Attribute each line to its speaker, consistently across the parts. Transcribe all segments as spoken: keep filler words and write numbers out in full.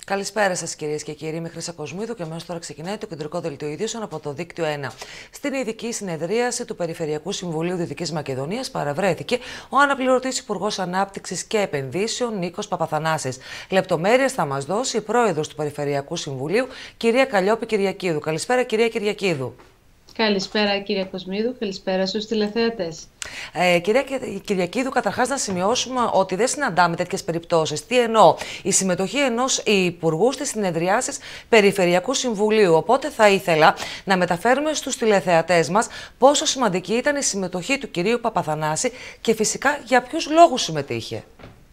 Speaker 1: Καλησπέρα σας, κυρίες και κύριοι. Είμαι Χρύσα Κοσμίδου και αμέσως τώρα ξεκινάει το κεντρικό δελτίο ειδήσεων από το Δίκτυο ένα. Στην ειδική συνεδρίαση του Περιφερειακού Συμβουλίου Δυτικής Μακεδονίας παραβρέθηκε ο αναπληρωτής Υπουργός Ανάπτυξης και Επενδύσεων Νίκος Παπαθανάσης. Λεπτομέρειες θα μας δώσει η πρόεδρος του Περιφερειακού Συμβουλίου, κυρία Καλλιόπη Κυριακίδου. Καλησπέρα, κυρία Κυριακίδου.
Speaker 2: Καλησπέρα, κυρία Κοσμίδου. Καλησπέρα στους τηλεθεατές.
Speaker 1: Ε, κυρία Κυριακίδου, καταρχάς να σημειώσουμε ότι δεν συναντάμε τέτοιες περιπτώσεις. Τι εννοώ, η συμμετοχή ενός υπουργού στις συνεδριάσεις Περιφερειακού Συμβουλίου. Οπότε θα ήθελα να μεταφέρουμε στους τηλεθεατές μας πόσο σημαντική ήταν η συμμετοχή του κυρίου Παπαθανάση και φυσικά για ποιους λόγους συμμετείχε.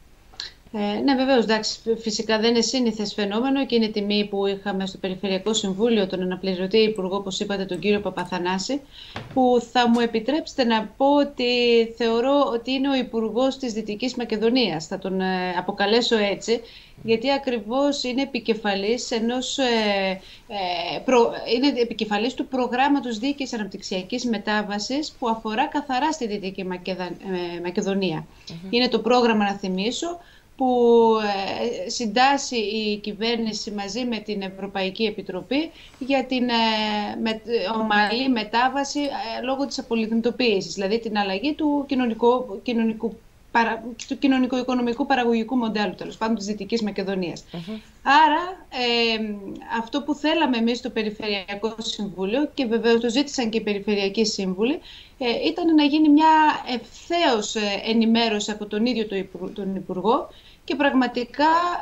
Speaker 2: Ε, ναι, βεβαίως, εντάξει, φυσικά δεν είναι σύνηθες φαινόμενο και είναι τιμή που είχαμε στο Περιφερειακό Συμβούλιο τον αναπληρωτή υπουργό, όπως είπατε, τον κύριο Παπαθανάση, που θα μου επιτρέψετε να πω ότι θεωρώ ότι είναι ο υπουργός της Δυτικής Μακεδονίας. Θα τον ε, αποκαλέσω έτσι, γιατί ακριβώς είναι επικεφαλής, ενός, ε, ε, προ, είναι επικεφαλής του προγράμματος δίκαιης αναπτυξιακής μετάβασης που αφορά καθαρά στη Δυτική Μακεδα, ε, Μακεδονία. Mm-hmm. Είναι το πρόγραμμα, να θυμίσω, που ε, συντάσσει η κυβέρνηση μαζί με την Ευρωπαϊκή Επιτροπή για την ε, με, ομαλή μετάβαση ε, λόγω της απολιγνητοποίησης, δηλαδή την αλλαγή του κοινωνικού, κοινωνικού, παρα, του κοινωνικο-οικονομικού παραγωγικού μοντέλου, τέλος πάντων, της Δυτικής Μακεδονίας. Mm-hmm. Άρα, ε, αυτό που θέλαμε εμείς στο Περιφερειακό Συμβούλιο, και βεβαίως το ζήτησαν και οι Περιφερειακοί Σύμβουλοι, ε, ήταν να γίνει μια ευθέως ενημέρωση από τον ίδιο τον Υπουργό, και πραγματικά,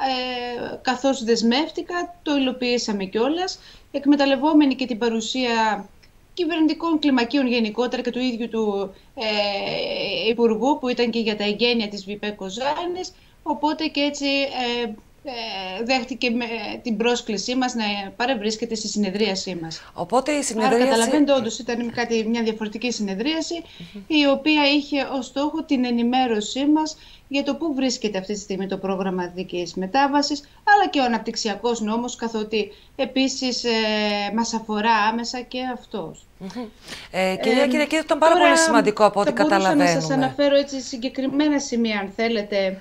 Speaker 2: ε, καθώς δεσμεύτηκα, το υλοποιήσαμε κιόλας, εκμεταλλευόμενοι και την παρουσία κυβερνητικών κλιμακίων γενικότερα και του ίδιου του ε, Υπουργού, που ήταν και για τα εγγένεια της Βιπέ Κοζάνης, οπότε και έτσι ε, ε, δέχτηκε με, την πρόσκλησή μας να παρευρίσκεται στη συνεδρίασή μας.
Speaker 1: Οπότε η συνεδρίαση...
Speaker 2: Άρα καταλαβαίνετε, όντως ήταν κάτι, μια διαφορετική συνεδρίαση, mm-hmm. η οποία είχε ως στόχο την ενημέρωσή μας για το πού βρίσκεται αυτή τη στιγμή το πρόγραμμα δίκαιης μετάβασης, αλλά και ο αναπτυξιακός νόμος, καθότι επίσης ε, μας αφορά άμεσα και αυτός.
Speaker 1: Mm-hmm. ε, κυρία ε, Κυριακίδου, ήταν πάρα πολύ σημαντικό από ό,τι καταλαβαίνουμε.
Speaker 2: Θα μπορούσα να σας αναφέρω έτσι συγκεκριμένα σημεία, αν θέλετε,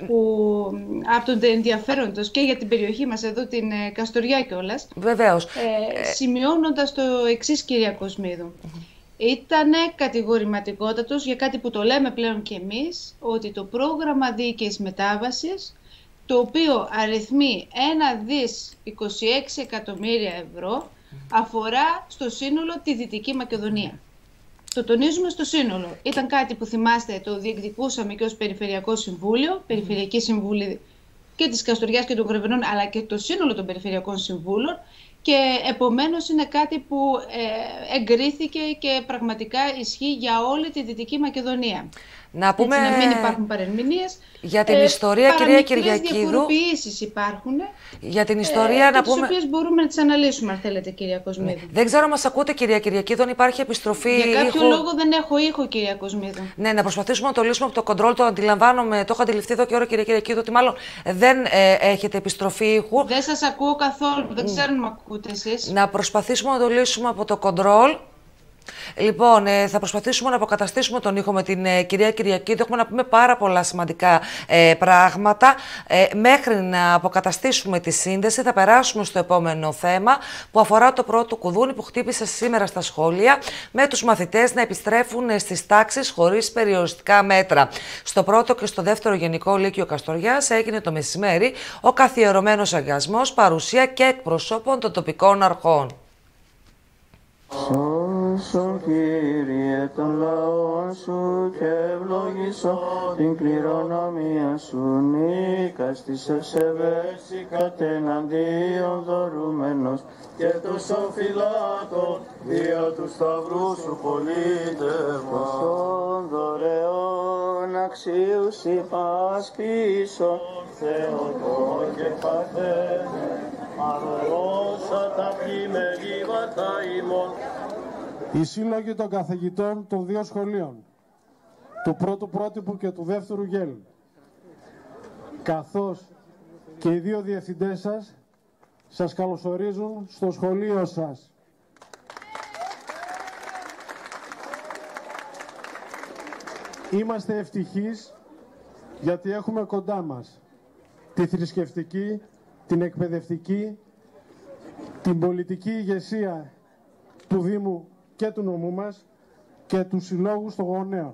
Speaker 2: που άπτονται ενδιαφέροντος και για την περιοχή μας εδώ, την ε, Καστοριά κιόλας.
Speaker 1: Βεβαίως.
Speaker 2: Ε, σημειώνοντας το εξής, κυρία Κοσμίδου. Mm-hmm. Ήτανε κατηγορηματικότατος για κάτι που το λέμε πλέον και εμείς, ότι το πρόγραμμα δίκαιης μετάβασης, το οποίο αριθμεί ένα δις είκοσι έξι εκατομμύρια ευρώ, αφορά στο σύνολο τη Δυτική Μακεδονία. Το τονίζουμε στο σύνολο. Ήταν κάτι που, θυμάστε, το διεκδικούσαμε και ως Περιφερειακό Συμβούλιο, Περιφερειακή Συμβούλη και της Καστοριάς και των Γρεβενών, αλλά και το σύνολο των Περιφερειακών Συμβούλων. Και επομένως είναι κάτι που ε, εγκρίθηκε και πραγματικά ισχύει για όλη τη Δυτική Μακεδονία.
Speaker 1: Να πούμε...
Speaker 2: Έτσι, να μην υπάρχουν παρερμηνίες.
Speaker 1: Για την ε, ιστορία, κυρία Κυριακίδου.
Speaker 2: Διαφοροποιήσεις υπάρχουν.
Speaker 1: Για την ιστορία, ε, να πούμε.
Speaker 2: Τις οποίες μπορούμε να τις αναλύσουμε, αν θέλετε, κυρία Κοσμίδου.
Speaker 1: Ναι. Δεν ξέρω αν μας ακούτε, κυρία Κυριακίδου, αν υπάρχει επιστροφή.
Speaker 2: Για κάποιο
Speaker 1: ήχου...
Speaker 2: λόγο δεν έχω ήχο, κυρία Κοσμίδου.
Speaker 1: Ναι, να προσπαθήσουμε να το λύσουμε από το κοντρόλ. Το αντιλαμβάνομαι, το έχω αντιληφθεί εδώ και ώρα, κυρία Κυριακίδου, ότι μάλλον δεν ε, έχετε επιστροφή ήχου.
Speaker 2: Δεν σας ακούω καθόλου. Δεν ξέρω αν με ακούτε εσείς.
Speaker 1: Να προσπαθήσουμε να το λύσουμε από το κοντρόλ. Λοιπόν, ε, θα προσπαθήσουμε να αποκαταστήσουμε τον ήχο με την ε, κυρία Κυριακίδου. Έχουμε να πούμε πάρα πολλά σημαντικά ε, πράγματα. Ε, μέχρι να αποκαταστήσουμε τη σύνδεση, θα περάσουμε στο επόμενο θέμα που αφορά το πρώτο κουδούνι που χτύπησε σήμερα στα σχολεία, με τους μαθητές να επιστρέφουν στις τάξεις χωρίς περιοριστικά μέτρα. Στο πρώτο και στο δεύτερο Γενικό Λύκειο Καστοριάς έγινε το μεσημέρι ο καθιερωμένος αγιασμός, παρουσία και εκπροσώπων των τοπικών αρχών.
Speaker 3: Σώσον, Κύριε, τον λαό σου και ευλογήσω την κληρονομία σου. Νίκας της ευσεβές κατεναντίον δωρούμενος και το σοφυλάτο δια του σταυρού σου πολίτευμα. Στον δωρεών αξίους υπασπίσω Θεοτό και Πατέρε, αδωρόσα τα πλημελίβατα ημών.
Speaker 4: Οι σύλλογοι των καθηγητών των δύο σχολείων, του πρώτου πρότυπου και του δεύτερου γέλ, καθώς και οι δύο διευθυντές σας, σας καλωσορίζουν στο σχολείο σας. Είμαστε ευτυχείς γιατί έχουμε κοντά μας τη θρησκευτική, την εκπαιδευτική, την πολιτική ηγεσία του Δήμου και του νομού μας και τους συλλόγους των γονέων.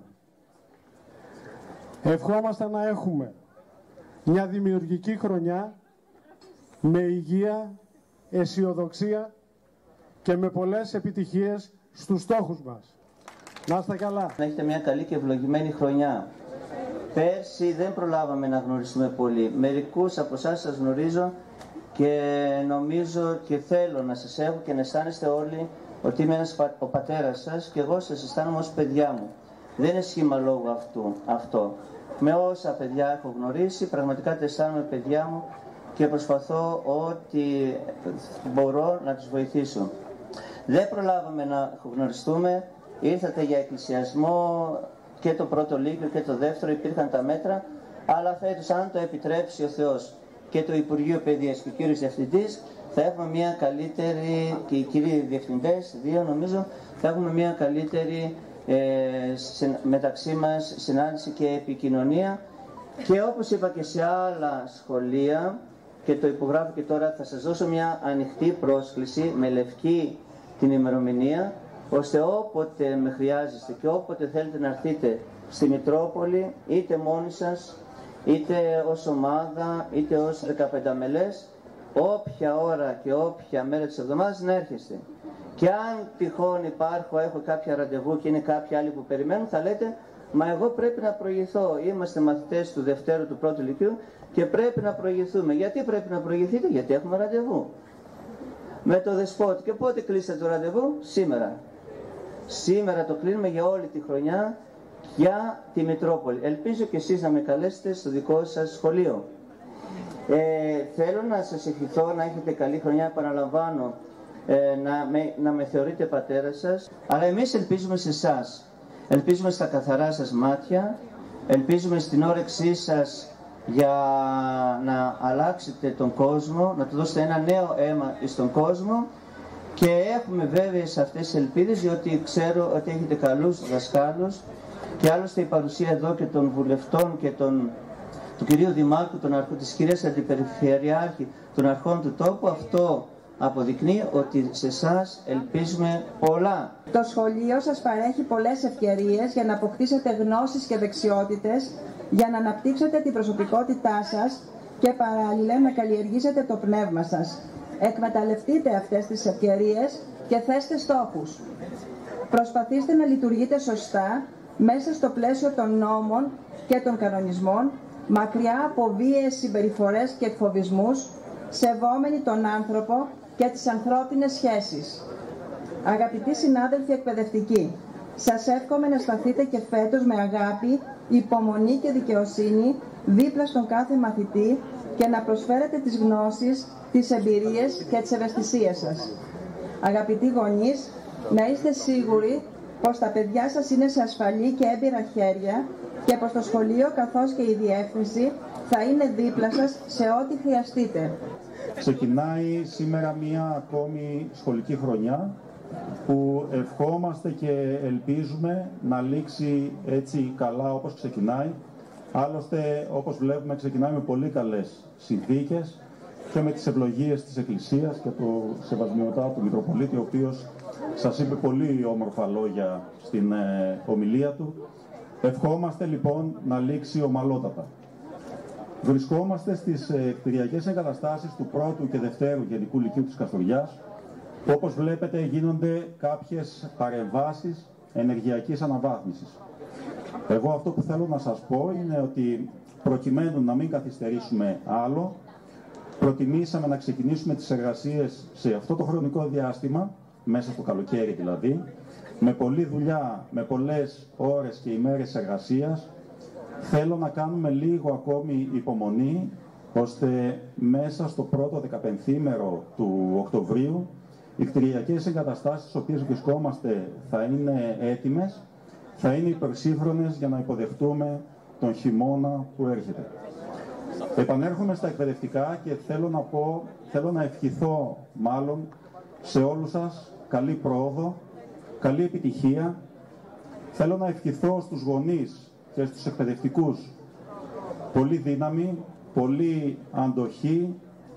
Speaker 4: Ευχόμαστε να έχουμε μια δημιουργική χρονιά με υγεία, αισιοδοξία και με πολλές επιτυχίες στους στόχους μας. Να είστε καλά.
Speaker 3: Να έχετε μια καλή και ευλογημένη χρονιά. Πέρσι δεν προλάβαμε να γνωριστούμε πολύ. Μερικούς από εσάς σας γνωρίζω και νομίζω και θέλω να σας έχω και να αισθάνεστε όλοι ότι είμαι ένας, ο πατέρας σας και εγώ σας αισθάνομαι ως παιδιά μου. Δεν είναι σχήμα λόγου αυτού, αυτό. Με όσα παιδιά έχω γνωρίσει, πραγματικά τα αισθάνομαι παιδιά μου και προσπαθώ ό,τι μπορώ να τους βοηθήσω. Δεν προλάβαμε να γνωριστούμε, ήρθατε για εκκλησιασμό και το πρώτο λύκειο και το δεύτερο, υπήρχαν τα μέτρα, αλλά φέτος αν το επιτρέψει ο Θεός και το Υπουργείο Παιδείας και ο κύριος Διευθυντής, θα έχουμε μια καλύτερη, και οι κύριοι διευθυντές, δύο νομίζω, θα έχουμε μια καλύτερη ε, μεταξύ μας συνάντηση και επικοινωνία. Και όπως είπα και σε άλλα σχολεία, και το υπογράφω και τώρα, θα σας δώσω μια ανοιχτή πρόσκληση με λευκή την ημερομηνία, ώστε όποτε με χρειάζεστε και όποτε θέλετε να έρθετε στη Μητρόπολη, είτε μόνοι σας, είτε ως ομάδα, είτε ως δεκαπενταμελές, όποια ώρα και όποια μέρα της εβδομάδας να έρχεστε. Και αν τυχόν υπάρχω, έχω κάποια ραντεβού και είναι κάποιοι άλλοι που περιμένουν, θα λέτε, μα εγώ πρέπει να προηγηθώ. Είμαστε μαθητές του Δευτέρου, του Πρώτου Λυκείου και πρέπει να προηγηθούμε. Γιατί πρέπει να προηγηθείτε? Γιατί έχουμε ραντεβού με το Δεσπότη. Και πότε κλείσατε το ραντεβού? Σήμερα. Σήμερα το κλείνουμε για όλη τη χρονιά για τη Μητρόπολη. Ελπίζω και εσείς να με καλέσετε στο δικό σας σχολείο. Ε, θέλω να σας ευχηθώ να έχετε καλή χρονιά, επαναλαμβάνω, ε, να, με, να με θεωρείτε πατέρα σας, αλλά εμείς ελπίζουμε σε εσάς. Ελπίζουμε στα καθαρά σας μάτια, ελπίζουμε στην όρεξή σας για να αλλάξετε τον κόσμο, να του δώσετε ένα νέο αίμα στον κόσμο, και έχουμε βέβαιες αυτές τις ελπίδες, διότι ξέρω ότι έχετε καλούς δασκάλους και άλλωστε η παρουσία εδώ και των βουλευτών και των, του κυρίου Δημάρχου, των αρχών, της κυρίας Αντιπεριφερειάρχη, των αρχών του τόπου, αυτό αποδεικνύει ότι σε εσάς ελπίζουμε πολλά.
Speaker 5: Το σχολείο σας παρέχει πολλές ευκαιρίες για να αποκτήσετε γνώσεις και δεξιότητες, για να αναπτύξετε την προσωπικότητά σας και παράλληλα να καλλιεργήσετε το πνεύμα σας. Εκμεταλλευτείτε αυτές τις ευκαιρίες και θέστε στόχους. Προσπαθήστε να λειτουργείτε σωστά μέσα στο πλαίσιο των νόμων και των κανονισμών, μακριά από βίαιες συμπεριφορές και εκφοβισμούς, σεβόμενοι τον άνθρωπο και τις ανθρώπινες σχέσεις. Αγαπητοί συνάδελφοι εκπαιδευτικοί, σας εύχομαι να σταθείτε και φέτος με αγάπη, υπομονή και δικαιοσύνη δίπλα στον κάθε μαθητή και να προσφέρετε τις γνώσεις, τις εμπειρίες και τις ευαισθησίες σας. Αγαπητοί γονείς, να είστε σίγουροι πως τα παιδιά σας είναι σε ασφαλή και έμπειρα χέρια και πως το σχολείο καθώς και η διεύθυνση θα είναι δίπλα σας σε ό,τι χρειαστείτε.
Speaker 6: Ξεκινάει σήμερα μία ακόμη σχολική χρονιά που ευχόμαστε και ελπίζουμε να λήξει έτσι καλά όπως ξεκινάει. Άλλωστε, όπως βλέπουμε, ξεκινάει με πολύ καλές συνθήκες και με τις ευλογίες της Εκκλησίας και του Σεβασμιωτά του Μητροπολίτη, ο οποίος σας είπε πολύ όμορφα λόγια στην ε, ομιλία του. Ευχόμαστε λοιπόν να λήξει ομαλότατα. Βρισκόμαστε στις ε, κτηριακές εγκαταστάσεις του πρώτου και δευτέρου Γενικού Λυκείου της Καστοριάς. Όπως βλέπετε, γίνονται κάποιες παρεμβάσεις ενεργειακής αναβάθμισης. Εγώ αυτό που θέλω να σας πω είναι ότι προκειμένου να μην καθυστερήσουμε άλλο, προτιμήσαμε να ξεκινήσουμε τις εργασίες σε αυτό το χρονικό διάστημα, μέσα στο καλοκαίρι δηλαδή, με πολλή δουλειά, με πολλές ώρες και ημέρες εργασίας. Θέλω να κάνουμε λίγο ακόμη υπομονή, ώστε μέσα στο πρώτο δεκαπενθήμερο του Οκτωβρίου οι κτηριακές εγκαταστάσεις στις οποίες βρισκόμαστε θα είναι έτοιμες, θα είναι υπερσύγχρονες για να υποδεχτούμε τον χειμώνα που έρχεται. Επανέρχομαι στα εκπαιδευτικά και θέλω να πω, θέλω να ευχηθώ μάλλον σε όλους σας καλή πρόοδο, καλή επιτυχία. Θέλω να ευχηθώ στους γονείς και στους εκπαιδευτικούς πολύ δύναμη, πολύ αντοχή,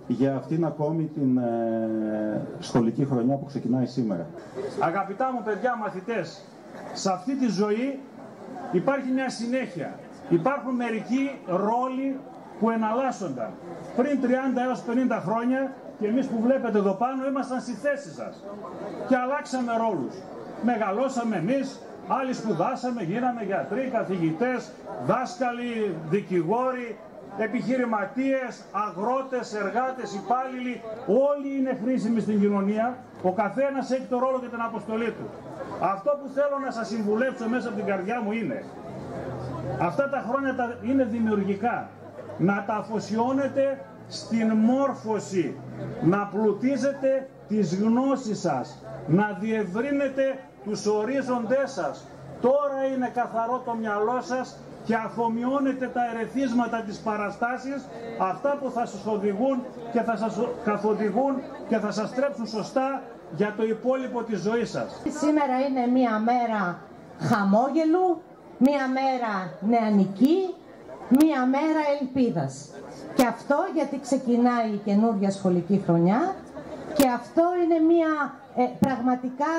Speaker 6: για αυτήν ακόμη την ε, σχολική χρονιά που ξεκινάει σήμερα.
Speaker 7: Αγαπητά μου παιδιά μαθητές, σε αυτή τη ζωή υπάρχει μια συνέχεια. Υπάρχουν μερικοί ρόλοι που εναλλάσσονταν. Πριν τριάντα έως πενήντα χρόνια και εμείς που βλέπετε εδώ πάνω ήμασταν στη θέση σας και αλλάξαμε ρόλους. Μεγαλώσαμε εμείς, άλλοι σπουδάσαμε, γίναμε γιατροί, καθηγητές, δάσκαλοι, δικηγόροι, επιχειρηματίες, αγρότες, εργάτες, υπάλληλοι. Όλοι είναι χρήσιμοι στην κοινωνία, ο καθένας έχει το ρόλο και την αποστολή του. Αυτό που θέλω να σας συμβουλεύσω μέσα από την καρδιά μου είναι, αυτά τα χρόνια είναι δημιουργικά, να τα αφοσιώνετε στην μόρφωση, να πλουτίζετε τις γνώσεις σας, να διευρύνετε τους ορίζοντές σας. Τώρα είναι καθαρό το μυαλό σας και αφομοιώνετε τα ερεθίσματα της παραστάσης, αυτά που θα σας οδηγούν και θα σας καθοδηγούν και θα σας τρέψουν σωστά για το υπόλοιπο της ζωής σας.
Speaker 8: Σήμερα είναι μία μέρα χαμόγελου, μία μέρα νεανική, μία μέρα ελπίδας. Και αυτό γιατί ξεκινάει η καινούργια σχολική χρονιά και αυτό είναι μία ε, πραγματικά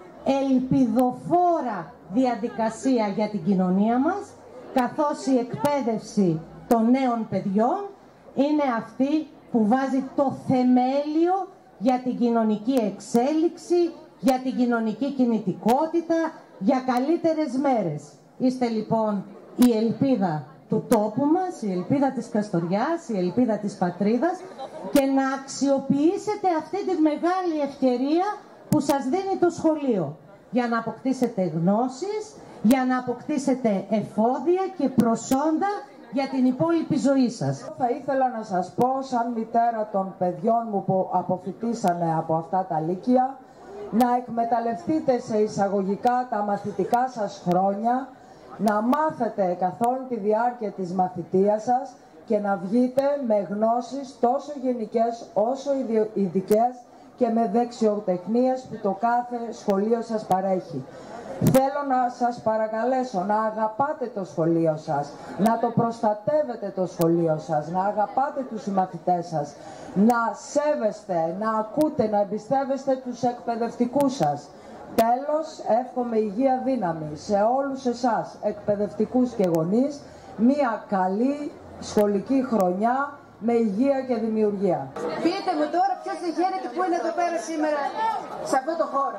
Speaker 8: ελπιδοφόρα διαδικασία για την κοινωνία μας, καθώς η εκπαίδευση των νέων παιδιών είναι αυτή που βάζει το θεμέλιο για την κοινωνική εξέλιξη, για την κοινωνική κινητικότητα, για καλύτερες μέρες. Είστε λοιπόν η ελπίδα του τόπου μας, η ελπίδα της Καστοριάς, η ελπίδα της πατρίδας και να αξιοποιήσετε αυτή τη μεγάλη ευκαιρία που σας δίνει το σχολείο για να αποκτήσετε γνώσεις, για να αποκτήσετε εφόδια και προσόντα για την υπόλοιπη ζωή σας.
Speaker 5: Θα ήθελα να σας πω, σαν μητέρα των παιδιών μου που αποφοιτήσανε από αυτά τα λύκεια, να εκμεταλλευτείτε σε εισαγωγικά τα μαθητικά σας χρόνια, να μάθετε καθ' όλη τη διάρκεια της μαθητείας σας και να βγείτε με γνώσεις τόσο γενικές όσο ειδικές και με δεξιοτεχνίες που το κάθε σχολείο σας παρέχει. Θέλω να σας παρακαλέσω να αγαπάτε το σχολείο σας, να το προστατεύετε το σχολείο σας, να αγαπάτε τους συμμαθητές σας, να σέβεστε, να ακούτε, να εμπιστεύεστε τους εκπαιδευτικούς σας. Τέλος, εύχομαι υγεία δύναμη σε όλους εσάς, εκπαιδευτικούς και γονείς, μία καλή σχολική χρονιά με υγεία και δημιουργία.
Speaker 9: Πείτε μου τώρα ποιος δεν χαίρεται που είναι εδώ πέρα σήμερα σε αυτό το χώρο.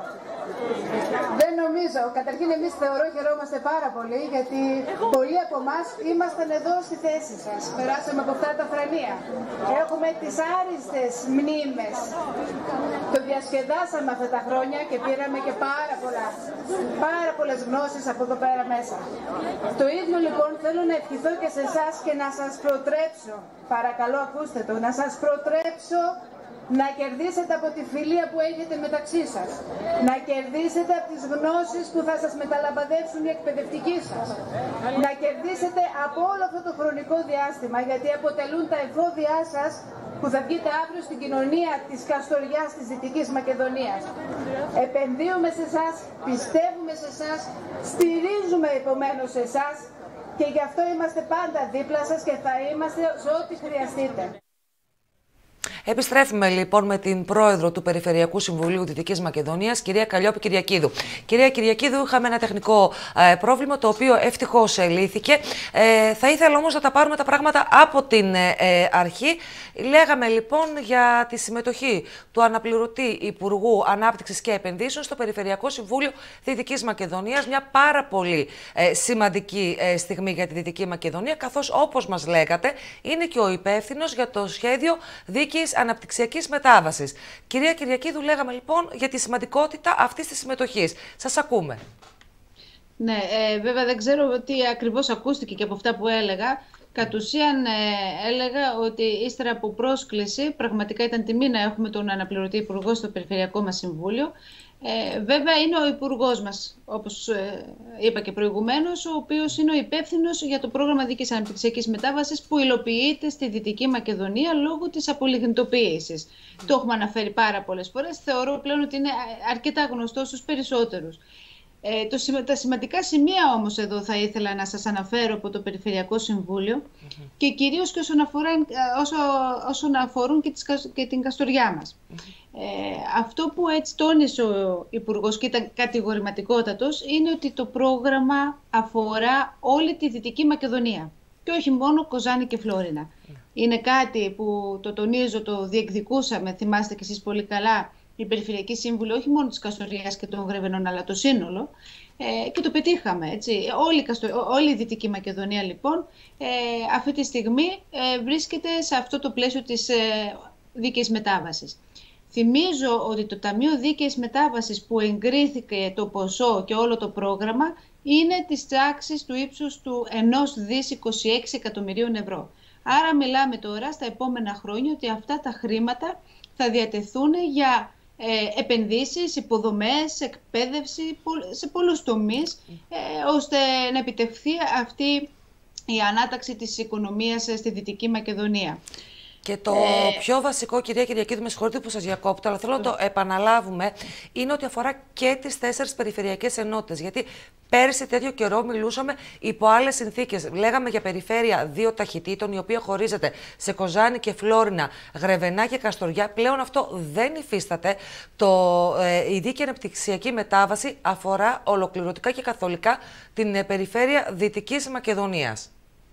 Speaker 9: Δεν νομίζω. Καταρχήν εμείς θεωρώ χαιρόμαστε πάρα πολύ γιατί πολλοί από εμάς ήμασταν εδώ στη θέση σας. Περάσαμε από αυτά τα φρανία. Έχουμε τις άριστες μνήμες. Το διασκεδάσαμε αυτά τα χρόνια και πήραμε και πάρα πολλά. Πάρα πολλές γνώσεις από εδώ πέρα μέσα. Το ίδιο λοιπόν θέλω να ευχηθώ και σε εσάς και να σας προτρέψω. Παρακαλώ ακούστε το, να σας προτρέψω να κερδίσετε από τη φιλία που έχετε μεταξύ σας. Να κερδίσετε από τις γνώσεις που θα σας μεταλαμπαδεύσουν οι εκπαιδευτικοί σας. Να κερδίσετε από όλο αυτό το χρονικό διάστημα, γιατί αποτελούν τα εφόδια σας που θα βγείτε αύριο στην κοινωνία της Καστοριάς της Δυτικής Μακεδονίας. Επενδύουμε σε εσάς, πιστεύουμε σε εσάς, στηρίζουμε επομένως σε εσάς και γι' αυτό είμαστε πάντα δίπλα σας και θα είμαστε σε ό,τι χρειαστείτε.
Speaker 1: Επιστρέφουμε λοιπόν με την πρόεδρο του Περιφερειακού Συμβουλίου Δυτικής Μακεδονίας, κυρία Καλλιόπη Κυριακίδου. Κυρία Κυριακίδου, είχαμε ένα τεχνικό ε, πρόβλημα, το οποίο ευτυχώς ε, λύθηκε. Ε, θα ήθελα όμως να τα πάρουμε τα πράγματα από την ε, αρχή. Λέγαμε λοιπόν για τη συμμετοχή του αναπληρωτή Υπουργού Ανάπτυξης και Επενδύσεων στο Περιφερειακό Συμβούλιο Δυτικής Μακεδονίας. Μια πάρα πολύ ε, σημαντική ε, στιγμή για τη Δυτική Μακεδονία, καθώς όπως μας λέγατε είναι και ο υπεύθυνος για το σχέδιο δίκης αναπτυξιακής μετάβασης. Κυρία Κυριακίδου, λέγαμε λοιπόν για τη σημαντικότητα αυτής της συμμετοχής. Σας ακούμε.
Speaker 2: Ναι, ε, βέβαια δεν ξέρω τι ακριβώς ακούστηκε και από αυτά που έλεγα. Κατ' ουσίαν ε, έλεγα ότι ύστερα από πρόσκληση, πραγματικά ήταν τιμή να έχουμε τον αναπληρωτή υπουργό στο Περιφερειακό μας Συμβούλιο. Ε, βέβαια είναι ο υπουργός μας, όπως ε, είπα και προηγουμένως, ο οποίος είναι ο υπεύθυνος για το πρόγραμμα δίκης αναπτυξιακής μετάβασης που υλοποιείται στη Δυτική Μακεδονία λόγω της απολιγνητοποίησης. Mm. Το έχουμε αναφέρει πάρα πολλές φορές. Θεωρώ πλέον ότι είναι αρκετά γνωστό στους περισσότερους. Ε, το, τα σημαντικά σημεία όμως εδώ θα ήθελα να σας αναφέρω από το Περιφερειακό Συμβούλιο mm-hmm. και κυρίως και όσον, αφορά, όσο, όσον αφορούν και, τις, και την Καστοριά μας. Mm-hmm. Ε, αυτό που έτσι τόνισε ο Υπουργός και ήταν κατηγορηματικότατος είναι ότι το πρόγραμμα αφορά όλη τη Δυτική Μακεδονία και όχι μόνο Κοζάνη και Φλόρινα. Mm-hmm. Είναι κάτι που το τονίζω, το διεκδικούσαμε, θυμάστε και εσείς πολύ καλά, η Περιφερειακή Σύμβουλη όχι μόνο της Καστοριάς και των Γρεβενών, αλλά το σύνολο, ε, και το πετύχαμε. Έτσι. Όλη, η Καστο... όλη η Δυτική Μακεδονία, λοιπόν, ε, αυτή τη στιγμή ε, βρίσκεται σε αυτό το πλαίσιο της ε, δίκαιης μετάβασης. Θυμίζω ότι το Ταμείο Δίκαιης Μετάβασης που εγκρίθηκε το ποσό και όλο το πρόγραμμα είναι της τάξης του ύψους του ενός δις είκοσι έξι εκατομμυρίων ευρώ. Άρα μιλάμε τώρα στα επόμενα χρόνια ότι αυτά τα χρήματα θα διατεθούν για Ε, επενδύσεις, υποδομές, εκπαίδευση σε πολλούς τομείς, ε, ώστε να επιτευχθεί αυτή η ανάταξη της οικονομίας στη Δυτική Μακεδονία.
Speaker 1: Και το ε... πιο βασικό, κυρία Κυριακίδου, με συγχωρείτε που σας διακόπτω, αλλά θέλω να το επαναλάβουμε, είναι ότι αφορά και τις τέσσερις περιφερειακές ενότητες. Γιατί πέρυσι τέτοιο καιρό μιλούσαμε υπό άλλες συνθήκες. Λέγαμε για περιφέρεια δύο ταχυτήτων, η οποία χωρίζεται σε Κοζάνη και Φλόρινα, Γρεβενά και Καστοριά. Πλέον αυτό δεν υφίσταται. Το, ε, η δίκαιη αναπτυξιακή μετάβαση αφορά ολοκληρωτικά και καθολικά την ε, περιφέρεια Δυτικής Μακεδονίας.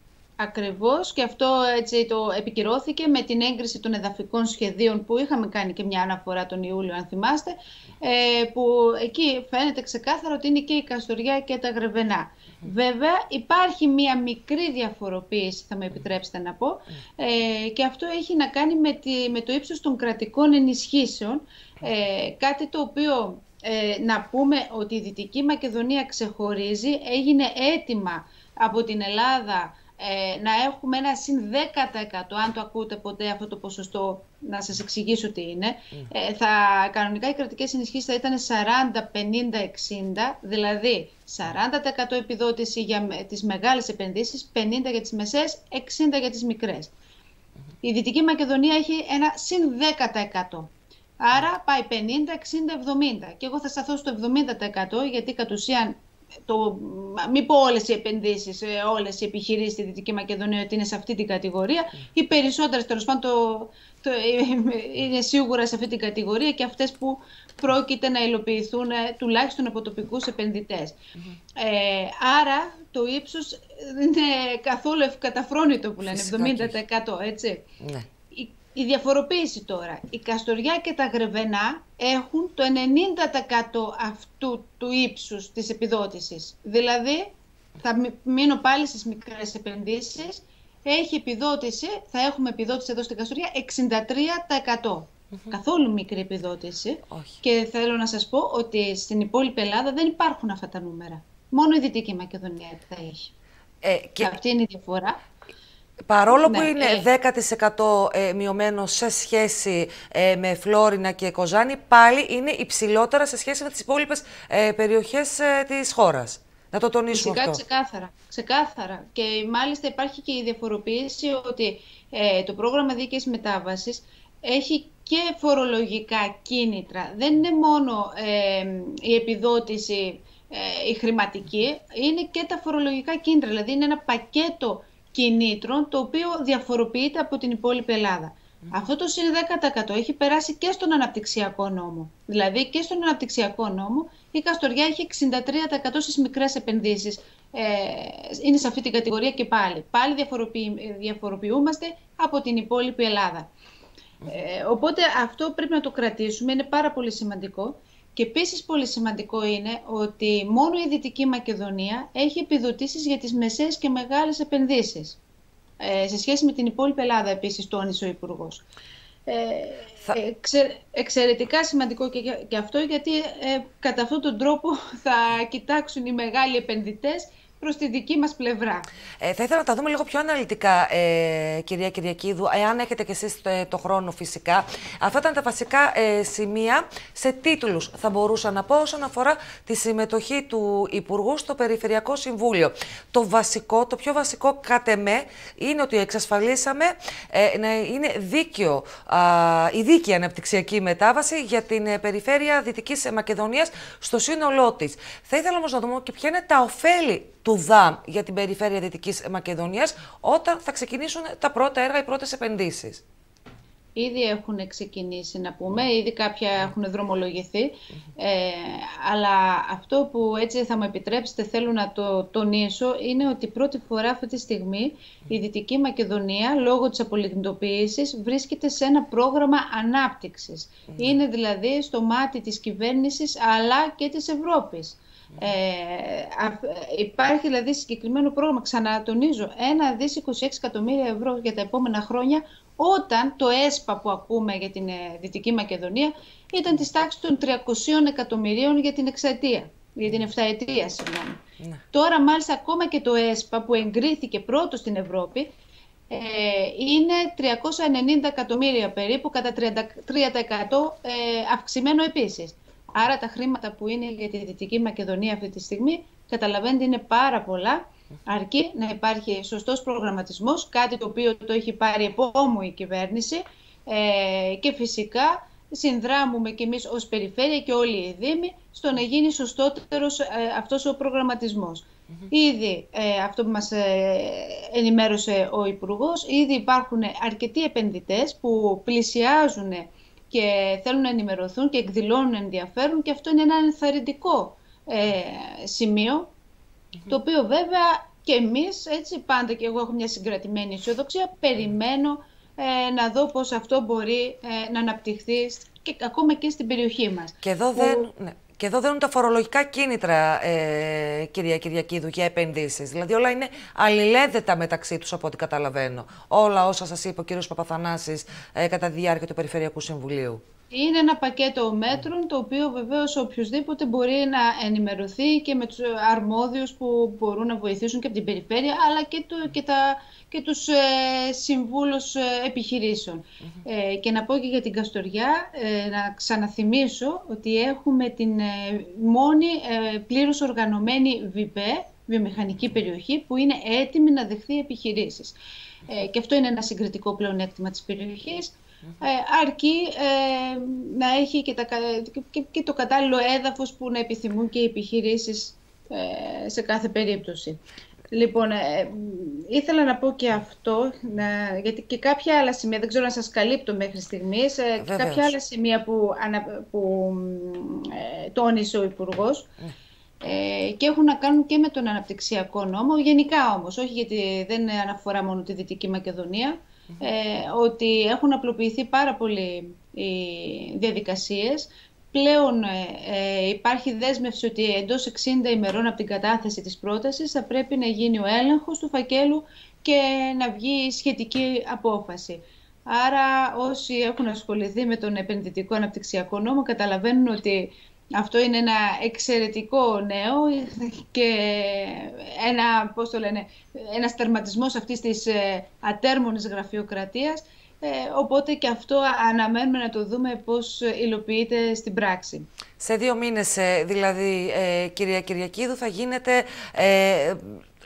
Speaker 2: Ακριβώς, και αυτό έτσι το επικυρώθηκε με την έγκριση των εδαφικών σχεδίων που είχαμε κάνει και μια αναφορά τον Ιούλιο, αν θυμάστε, ε, που εκεί φαίνεται ξεκάθαρα ότι είναι και η Καστοριά και τα Γρεβενά. Mm. Βέβαια υπάρχει μια μικρή διαφοροποίηση, θα με επιτρέψετε να πω, ε, και αυτό έχει να κάνει με, τη, με το ύψος των κρατικών ενισχύσεων, ε, κάτι το οποίο ε, να πούμε ότι η Δυτική Μακεδονία ξεχωρίζει, έγινε αίτημα από την Ελλάδα Ε, να έχουμε ένα συν δέκα τοις εκατό, αν το ακούτε ποτέ αυτό το ποσοστό, να σας εξηγήσω τι είναι. Mm. Ε, θα, κανονικά οι κρατικές ενισχύσεις θα ήταν σαράντα πενήντα εξήντα, δηλαδή σαράντα τοις εκατό επιδότηση για τις μεγάλες επενδύσεις, πενήντα για τις μεσαίες, εξήντα για τις μικρές. Mm. Η Δυτική Μακεδονία έχει ένα συν δέκα τοις εκατό. Άρα πάει πενήντα, εξήντα, εβδομήντα. Και εγώ θα σταθώ στο εβδομήντα τοις εκατό, γιατί κατ' ουσίαν, το, μην πω όλες οι επενδύσεις, όλες οι επιχειρήσεις στη Δυτική Μακεδονία ότι είναι σε αυτή την κατηγορία. Mm. Οι περισσότερες τέλος πάντων το, το, είναι σίγουρα σε αυτή την κατηγορία και αυτές που πρόκειται να υλοποιηθούν τουλάχιστον από τοπικούς επενδυτές. Mm. Ε, άρα το ύψος είναι καθόλου ευκαταφρόνητο που λένε, φυσικά, εβδομήντα τοις εκατό, έτσι. Mm. Η διαφοροποίηση τώρα. Η Καστοριά και τα Γρεβενά έχουν το ενενήντα τοις εκατό αυτού του ύψους της επιδότησης. Δηλαδή, θα μείνω πάλι στις μικρές επενδύσεις, έχει επιδότηση, θα έχουμε επιδότηση εδώ στην Καστοριά εξήντα τρία τοις εκατό. Mm-hmm. Καθόλου μικρή επιδότηση. Όχι. Και θέλω να σας πω ότι στην υπόλοιπη Ελλάδα δεν υπάρχουν αυτά τα νούμερα. Μόνο η Δυτική Μακεδονία θα έχει. Ε, και... Αυτή είναι η διαφορά.
Speaker 1: Παρόλο που
Speaker 2: ναι,
Speaker 1: είναι
Speaker 2: ε...
Speaker 1: δέκα τοις εκατό ε, μειωμένο σε σχέση ε, με Φλόρινα και Κοζάνη, πάλι είναι υψηλότερα σε σχέση με τις υπόλοιπες ε, περιοχές ε, της χώρας. Να το τονίσουμε
Speaker 2: Φυσικά,
Speaker 1: αυτό.
Speaker 2: Ξεκάθαρα, ξεκάθαρα. Και μάλιστα υπάρχει και η διαφοροποίηση ότι ε, το πρόγραμμα δίκαιης μετάβασης έχει και φορολογικά κίνητρα. Δεν είναι μόνο ε, η επιδότηση, ε, η χρηματική, είναι και τα φορολογικά κίνητρα. Δηλαδή είναι ένα πακέτο κινήτρων, το οποίο διαφοροποιείται από την υπόλοιπη Ελλάδα. Mm. Αυτό το συν δέκα τοις εκατό έχει περάσει και στον αναπτυξιακό νόμο. Δηλαδή και στον αναπτυξιακό νόμο η Καστοριά έχει εξήντα τρία τοις εκατό στις μικρές επενδύσεις. Ε, είναι σε αυτή την κατηγορία και πάλι. Πάλι διαφοροποιη, διαφοροποιούμαστε από την υπόλοιπη Ελλάδα. Mm. Ε, οπότε αυτό πρέπει να το κρατήσουμε, είναι πάρα πολύ σημαντικό. Και επίσης πολύ σημαντικό είναι ότι μόνο η Δυτική Μακεδονία έχει επιδοτήσεις για τις μεσαίες και μεγάλες επενδύσεις. Ε, σε σχέση με την υπόλοιπη Ελλάδα, επίσης, τόνισε ο Υπουργός. Ε, θα... εξε, εξαιρετικά σημαντικό και, και αυτό, γιατί ε, κατά αυτόν τον τρόπο θα κοιτάξουν οι μεγάλοι επενδυτές προς τη δική μας πλευρά.
Speaker 1: Ε, θα ήθελα να τα δούμε λίγο πιο αναλυτικά, ε, κυρία Κυριακίδου, εάν έχετε κι εσείς το, το χρόνο φυσικά. Αυτά ήταν τα βασικά ε, σημεία σε τίτλους, θα μπορούσα να πω, όσον αφορά τη συμμετοχή του Υπουργού στο Περιφερειακό Συμβούλιο. Το βασικό, το πιο βασικό κατ' εμέ, είναι ότι εξασφαλίσαμε ε, να είναι δίκαιο, α, η δίκαιη αναπτυξιακή μετάβαση για την ε, περιφέρεια Δυτικής Μακεδονίας στο σύνολό της. Θα ήθελα όμως να δούμε και ποια είναι τα ωφέλη του ΔΑΜ για την περιφέρεια Δυτικής Μακεδονίας όταν θα ξεκινήσουν τα πρώτα έργα, οι πρώτες επενδύσεις.
Speaker 2: Ήδη έχουν ξεκινήσει, να πούμε, ήδη κάποια έχουν δρομολογηθεί, ε, αλλά αυτό που έτσι θα μου επιτρέψετε θέλω να το τονίσω είναι ότι πρώτη φορά αυτή τη στιγμή η Δυτική Μακεδονία λόγω της απολιγνητοποίησης βρίσκεται σε ένα πρόγραμμα ανάπτυξης. Είναι δηλαδή στο μάτι της κυβέρνησης αλλά και της Ευρώπης. Ε, α, υπάρχει δηλαδή συγκεκριμένο πρόγραμμα, ξανατονίζω, ένα δις είκοσι έξι εκατομμύρια ευρώ για τα επόμενα χρόνια, όταν το ΕΣΠΑ που ακούμε για την ε, Δυτική Μακεδονία ήταν της τάξης των τριακοσίων εκατομμυρίων για την εξαετία, για την εφταετία, συγγνώμη. Ναι. Τώρα μάλιστα ακόμα και το ΕΣΠΑ που εγκρίθηκε πρώτο στην Ευρώπη ε, είναι τριακόσια ενενήντα εκατομμύρια περίπου, κατά τριάντα τρία τοις εκατό ε, αυξημένο επίσης. Άρα τα χρήματα που είναι για τη Δυτική Μακεδονία αυτή τη στιγμή, καταλαβαίνετε, είναι πάρα πολλά, αρκεί να υπάρχει σωστός προγραμματισμός, κάτι το οποίο το έχει πάρει επόμου η κυβέρνηση ε, και φυσικά συνδράμουμε και εμείς ως περιφέρεια και όλοι οι δήμοι στο να γίνει σωστότερος ε, αυτός ο προγραμματισμός. Mm-hmm. Ήδη ε, αυτό που μας ε, ενημέρωσε ο Υπουργός, ήδη υπάρχουν αρκετοί επενδυτές που πλησιάζουν και θέλουν να ενημερωθούν και εκδηλώνουν ενδιαφέρον, και αυτό είναι ένα ενθαρρυντικό ε, σημείο, mm-hmm. το οποίο βέβαια και εμείς, έτσι πάντα, και εγώ έχω μια συγκρατημένη αισιοδοξία, περιμένω ε, να δω πώς αυτό μπορεί ε, να αναπτυχθεί και ακόμα και στην περιοχή μας.
Speaker 1: Και εδώ, που... δεν, ναι. και εδώ δίνουν τα φορολογικά κίνητρα, ε, κυρία Κυριακίδου, για επενδύσεις. Δηλαδή όλα είναι αλληλένδετα μεταξύ τους, από ό,τι καταλαβαίνω. Όλα όσα σας είπε ο κύριος Παπαθανάσης ε, κατά τη διάρκεια του Περιφερειακού Συμβουλίου. Είναι
Speaker 2: ένα πακέτο μέτρων, το οποίο βεβαίως οποιοδήποτε μπορεί να ενημερωθεί και με τους αρμόδιους που μπορούν να βοηθήσουν και από την περιφέρεια, αλλά και, το, και, τα, και τους ε, συμβούλους ε, επιχειρήσεων. Mm-hmm. Ε, και να πω και για την Καστοριά, ε, να ξαναθυμίσω ότι έχουμε την ε, μόνη ε, πλήρως οργανωμένη ΒΙΠΕ, βιομηχανική περιοχή, που είναι έτοιμη να δεχθεί επιχειρήσεις. Ε, και αυτό είναι ένα συγκριτικό πλεονέκτημα της περιοχής. Ε, αρκεί ε, να έχει και, τα, και, και το κατάλληλο έδαφος που να επιθυμούν και οι επιχειρήσεις ε, σε κάθε περίπτωση. Λοιπόν, ε, ήθελα να πω και αυτό, να, γιατί και κάποια άλλα σημεία, δεν ξέρω αν σας καλύπτω μέχρι στιγμής, ε, κάποια άλλα σημεία που, ανα, που ε, τόνισε ο Υπουργός, ε, και έχουν να κάνουν και με τον αναπτυξιακό νόμο, γενικά όμως, όχι γιατί δεν αναφορά μόνο τη Δυτική Μακεδονία, Mm-hmm. Ε, ότι έχουν απλοποιηθεί πάρα πολύ οι διαδικασίες. Πλέον ε, υπάρχει δέσμευση ότι εντός εξήντα ημερών από την κατάθεση της πρότασης θα πρέπει να γίνει ο έλεγχος του φακέλου και να βγει σχετική απόφαση. Άρα όσοι έχουν ασχοληθεί με τον επενδυτικό αναπτυξιακό νόμο καταλαβαίνουν ότι αυτό είναι ένα εξαιρετικό νέο και ένα, πώς το λένε, ένας τερματισμός αυτής της ε, ατέρμονης γραφειοκρατίας, ε, οπότε και αυτό αναμένουμε να το δούμε πώς υλοποιείται στην πράξη.
Speaker 1: Σε δύο μήνες, δηλαδή, ε, κυρία Κυριακίδου, θα γίνεται... Ε,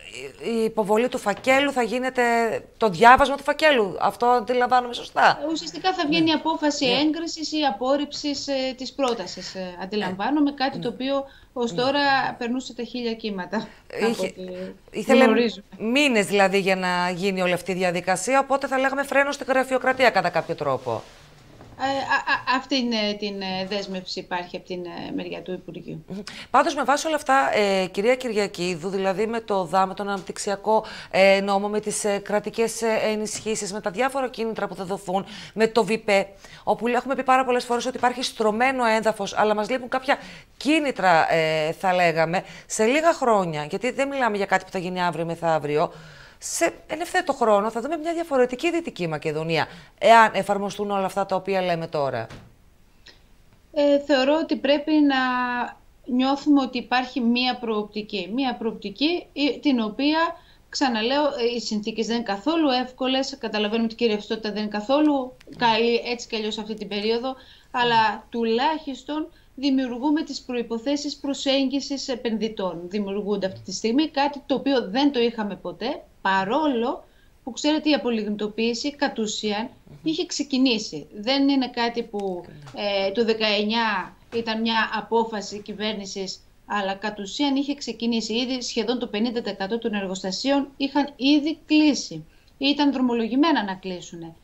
Speaker 1: η υποβολή του φακέλου, θα γίνεται το διάβασμα του φακέλου. Αυτό αντιλαμβάνομαι σωστά.
Speaker 2: Ουσιαστικά θα βγαίνει η απόφαση yeah. έγκρισης ή απόρριψης ε, της πρότασης. Ε, αντιλαμβάνομαι yeah. κάτι το οποίο ως τώρα yeah. περνούσε τα χίλια κύματα.
Speaker 1: Είχε, ήθελε μήνες δηλαδή για να γίνει όλη αυτή η διαδικασία, οπότε θα λέγαμε φρένο στην γραφειοκρατία κατά κάποιο τρόπο.
Speaker 2: Ε, α, α, αυτή είναι την δέσμευση υπάρχει από την μεριά του Υπουργείου.
Speaker 1: Πάντως, με βάση όλα αυτά, ε, κυρία Κυριακίδου, δηλαδή με το ΔΑ, με τον αναπτυξιακό ε, νόμο, με τις ε, κρατικές ε, ενισχύσεις, με τα διάφορα κίνητρα που θα δοθούν, με το ΒΙΠΕ, όπου έχουμε πει πάρα πολλές φορές ότι υπάρχει στρωμένο έδαφος, αλλά μας λείπουν κάποια κίνητρα, ε, θα λέγαμε, σε λίγα χρόνια, γιατί δεν μιλάμε για κάτι που θα γίνει αύριο μεθαύριο. Σε εν ευθέτω χρόνο θα δούμε μια διαφορετική Δυτική Μακεδονία, εάν εφαρμοστούν όλα αυτά τα οποία λέμε τώρα.
Speaker 2: Ε, θεωρώ ότι πρέπει να νιώθουμε ότι υπάρχει μία προοπτική. Μία προοπτική την οποία, ξαναλέω, οι συνθήκες δεν είναι καθόλου εύκολες. Καταλαβαίνουμε ότι η ρευστότητα δεν είναι καθόλου καλή έτσι κι αλλιώς αυτή την περίοδο, αλλά τουλάχιστον δημιουργούμε τις προϋποθέσεις προσέγγισης επενδυτών. Δημιουργούνται αυτή τη στιγμή, κάτι το οποίο δεν το είχαμε ποτέ, παρόλο που ξέρετε η απολιγνητοποίηση κατ' ουσίαν είχε ξεκινήσει. Δεν είναι κάτι που ε, το δεκαεννιά ήταν μια απόφαση κυβέρνησης, αλλά κατ' ουσίαν είχε ξεκινήσει. Ήδη σχεδόν το πενήντα τοις εκατό των εργοστασίων είχαν ήδη κλείσει ή ήταν δρομολογημένα να κλείσουν. Ε,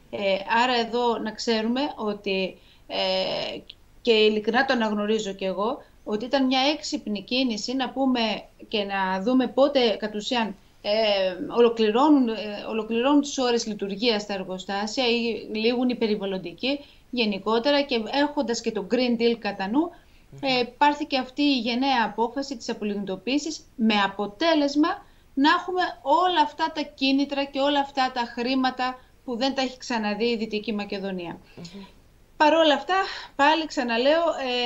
Speaker 2: άρα εδώ να ξέρουμε ότι, ε, και ειλικρινά το αναγνωρίζω κι εγώ, ότι ήταν μια έξυπνη κίνηση να πούμε και να δούμε πότε κατ' ουσίαν Ε, ολοκληρώνουν, ε, ολοκληρώνουν τις ώρες λειτουργίας στα εργοστάσια ή λήγουν οι περιβαλλοντικοί γενικότερα, και έχοντας και το Green Deal κατά νου, ε, υπάρχει και αυτή η γενναία απόφαση της απολιγνητοποίησης, με αποτέλεσμα να έχουμε όλα αυτά τα κίνητρα και όλα αυτά τα χρήματα που δεν τα έχει ξαναδεί η Δυτική Μακεδονία. Mm-hmm. Παρ' όλα αυτά, πάλι ξαναλέω,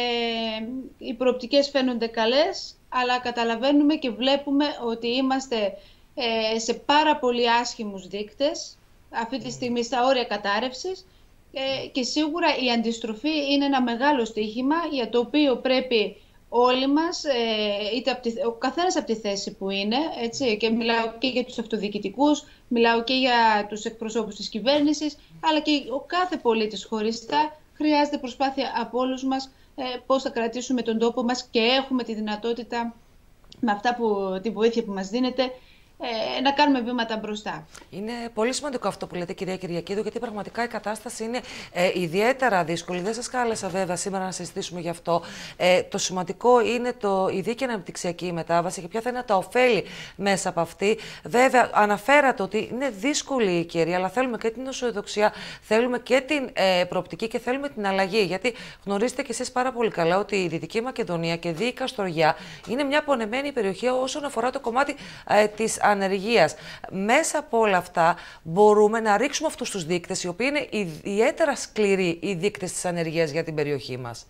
Speaker 2: ε, οι προοπτικές φαίνονται καλές, αλλά καταλαβαίνουμε και βλέπουμε ότι είμαστε Ε, σε πάρα πολύ άσχημους δείκτες αυτή τη στιγμή, στα όρια κατάρρευσης, ε, και σίγουρα η αντιστροφή είναι ένα μεγάλο στοίχημα για το οποίο πρέπει όλοι μας, ε, είτε από τη, ο καθένας από τη θέση που είναι, έτσι, και μιλάω και για τους αυτοδιοικητικούς, μιλάω και για τους εκπροσώπους της κυβέρνησης, αλλά και ο κάθε πολίτης χωριστά, χρειάζεται προσπάθεια από όλους μας, ε, πώς θα κρατήσουμε τον τόπο μας, και έχουμε τη δυνατότητα με αυτά που, τη βοήθεια που μας δίνεται, Ε, να κάνουμε βήματα μπροστά.
Speaker 1: Είναι πολύ σημαντικό αυτό που λέτε, κυρία Κυριακίδου, γιατί πραγματικά η κατάσταση είναι ε, ιδιαίτερα δύσκολη. Δεν σας κάλεσα βέβαια σήμερα να συζητήσουμε γι' αυτό. Ε, το σημαντικό είναι το, η δίκαιη αναπτυξιακή μετάβαση και ποια θα είναι τα ωφέλη μέσα από αυτή. Βέβαια, αναφέρατε ότι είναι δύσκολη η καιρή, αλλά θέλουμε και την αισιοδοξία, θέλουμε και την ε, προοπτική και θέλουμε την αλλαγή. Γιατί γνωρίζετε κι εσείς πάρα πολύ καλά ότι η Δυτική Μακεδονία και δι' η Καστοριά είναι μια πονεμένη περιοχή όσον αφορά το κομμάτι ε, της ανεργίας. Μέσα από όλα αυτά μπορούμε να ρίξουμε αυτούς τους δείκτες, οι οποίοι είναι ιδιαίτερα σκληροί οι δείκτες της ανεργίας για την περιοχή μας.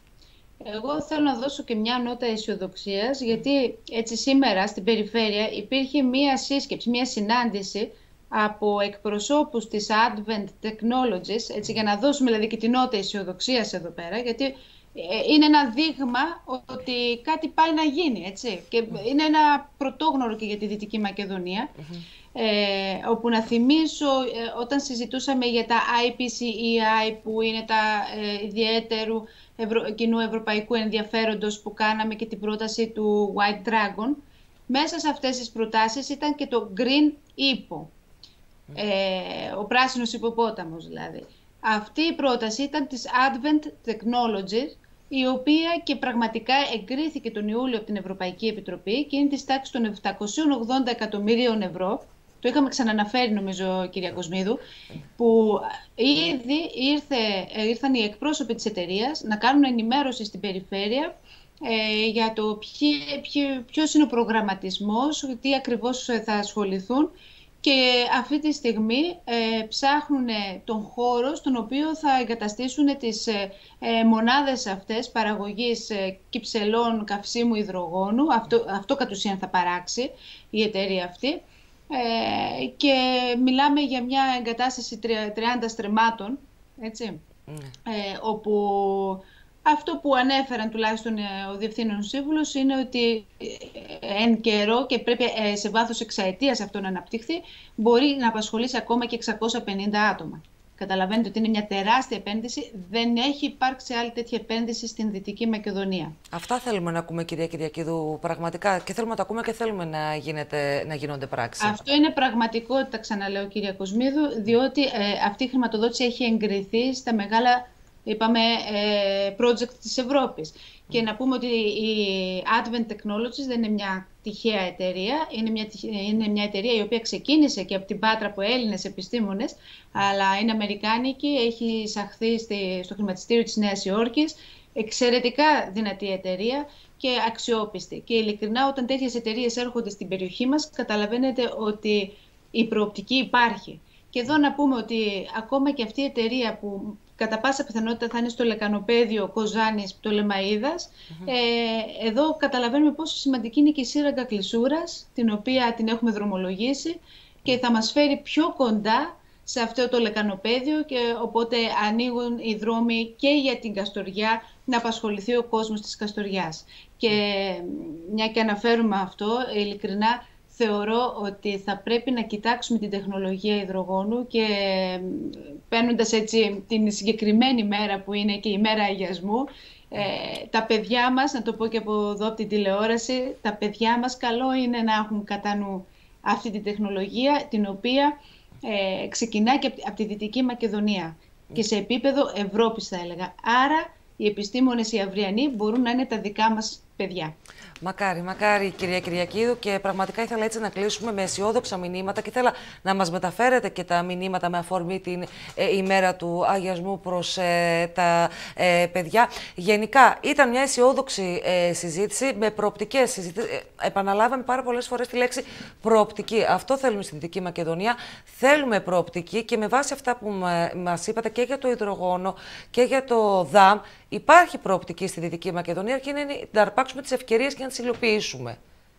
Speaker 2: Εγώ θέλω να δώσω και μια νότα αισιοδοξίας, γιατί έτσι σήμερα στην περιφέρεια υπήρχε μια σύσκεψη, μια συνάντηση από εκπροσώπους της Advent Technologies, έτσι, για να δώσουμε δηλαδή και την νότα αισιοδοξίας εδώ πέρα, γιατί είναι ένα δείγμα ότι κάτι πάει να γίνει, έτσι. Και είναι ένα πρωτόγνωρο και για τη Δυτική Μακεδονία, mm-hmm. ε, όπου να θυμίσω, ε, όταν συζητούσαμε για τα άι πι σι ι άι, που είναι τα ε, ιδιαίτερου ευρω... κοινού ευρωπαϊκού ενδιαφέροντος, που κάναμε και την πρόταση του White Dragon, μέσα σε αυτές τις προτάσεις ήταν και το Green Hippo, mm-hmm. ε, ο πράσινος υποπόταμος δηλαδή. Αυτή η πρόταση ήταν της Advent Technologies, η οποία και πραγματικά εγκρίθηκε τον Ιούλιο από την Ευρωπαϊκή Επιτροπή και είναι της τάξης των επτακόσιων ογδόντα εκατομμύριων ευρώ. Το είχαμε ξαναναφέρει, νομίζω, κυρία Κοσμίδου, που ήδη ήρθε, ήρθαν οι εκπρόσωποι της εταιρείας να κάνουν ενημέρωση στην περιφέρεια ε, για το ποιο, ποιο, ποιος είναι ο προγραμματισμός, τι ακριβώς θα ασχοληθούν. Και αυτή τη στιγμή ε, ψάχνουν τον χώρο στον οποίο θα εγκαταστήσουν τις ε, ε, μονάδες αυτές παραγωγής ε, κυψελών καυσίμου υδρογόνου. Αυτό, αυτό κατ' ουσίαν θα παράξει η εταιρεία αυτή. Ε, και μιλάμε για μια εγκατάσταση τριάντα στρεμμάτων, έτσι, mm. ε, όπου αυτό που ανέφεραν τουλάχιστον ο Διευθύνων Σύμβουλος είναι ότι εν καιρό, και πρέπει σε βάθος εξαετίας αυτό να αναπτυχθεί, μπορεί να απασχολήσει ακόμα και εξακόσια πενήντα άτομα. Καταλαβαίνετε ότι είναι μια τεράστια επένδυση. Δεν έχει υπάρξει άλλη τέτοια επένδυση στην Δυτική Μακεδονία.
Speaker 1: Αυτά θέλουμε να ακούμε, κυρία Κυριακίδου, πραγματικά. Και θέλουμε να τα ακούμε και θέλουμε να, γίνεται, να γίνονται πράξεις. Αυτό
Speaker 2: είναι πραγματικότητα, ξαναλέω, κυρία Κοσμίδου, διότι ε, αυτή η χρηματοδότηση έχει εγκριθεί στα μεγάλα, είπαμε, project της Ευρώπης. Mm. Και να πούμε ότι η Advent Technologies δεν είναι μια τυχαία εταιρεία, είναι μια, είναι μια εταιρεία η οποία ξεκίνησε και από την Πάτρα από Έλληνες επιστήμονες, αλλά είναι αμερικάνικη, έχει εισαχθεί στο χρηματιστήριο της Νέας Υόρκης, εξαιρετικά δυνατή εταιρεία και αξιόπιστη. Και ειλικρινά, όταν τέτοιες εταιρείες έρχονται στην περιοχή μας, καταλαβαίνετε ότι η προοπτική υπάρχει. Και εδώ να πούμε ότι ακόμα και αυτή η εταιρεία που κατά πάσα πιθανότητα θα είναι στο λεκανοπαίδιο Κοζάνης Πτολεμαΐδας. Mm-hmm. Ε, εδώ καταλαβαίνουμε πόσο σημαντική είναι και η σύραγγα Κλεισούρας, την οποία την έχουμε δρομολογήσει και θα μας φέρει πιο κοντά σε αυτό το λεκανοπαίδιο, και οπότε ανοίγουν οι δρόμοι και για την Καστοριά, να απασχοληθεί ο κόσμος της Καστοριάς. Και μια και αναφέρουμε αυτό, ειλικρινά θεωρώ ότι θα πρέπει να κοιτάξουμε την τεχνολογία υδρογόνου και παίρνοντας έτσι την συγκεκριμένη μέρα που είναι και η μέρα αγιασμού, ε, τα παιδιά μας, να το πω και από εδώ από την τηλεόραση, τα παιδιά μας καλό είναι να έχουν κατά νου αυτή την τεχνολογία, την οποία ε, ξεκινάει και από τη Δυτική Μακεδονία και σε επίπεδο Ευρώπης θα έλεγα. Άρα οι επιστήμονες οι αυριανοί μπορούν να είναι τα δικά μας παιδιά.
Speaker 1: Μακάρι, μακάρι, κυρία Κυριακίδου, και πραγματικά ήθελα έτσι να κλείσουμε με αισιόδοξα μηνύματα και ήθελα να μας μεταφέρετε και τα μηνύματα με αφορμή την ε, ημέρα του αγιασμού προς ε, τα ε, παιδιά. Γενικά ήταν μια αισιόδοξη ε, συζήτηση με προοπτικές συζήτησεις. Ε, επαναλάβαμε πάρα πολλές φορές τη λέξη προοπτική. Αυτό θέλουμε στη Δυτική Μακεδονία. Θέλουμε προοπτική, και με βάση αυτά που μας είπατε και για το υδρογόνο και για το ΔΑΜ, υπάρχει προοπτική στη Δυτική Μακεδονία, και είναι να αρπάξουμε τις ευκαιρίες και να τις υλοποιήσουμε.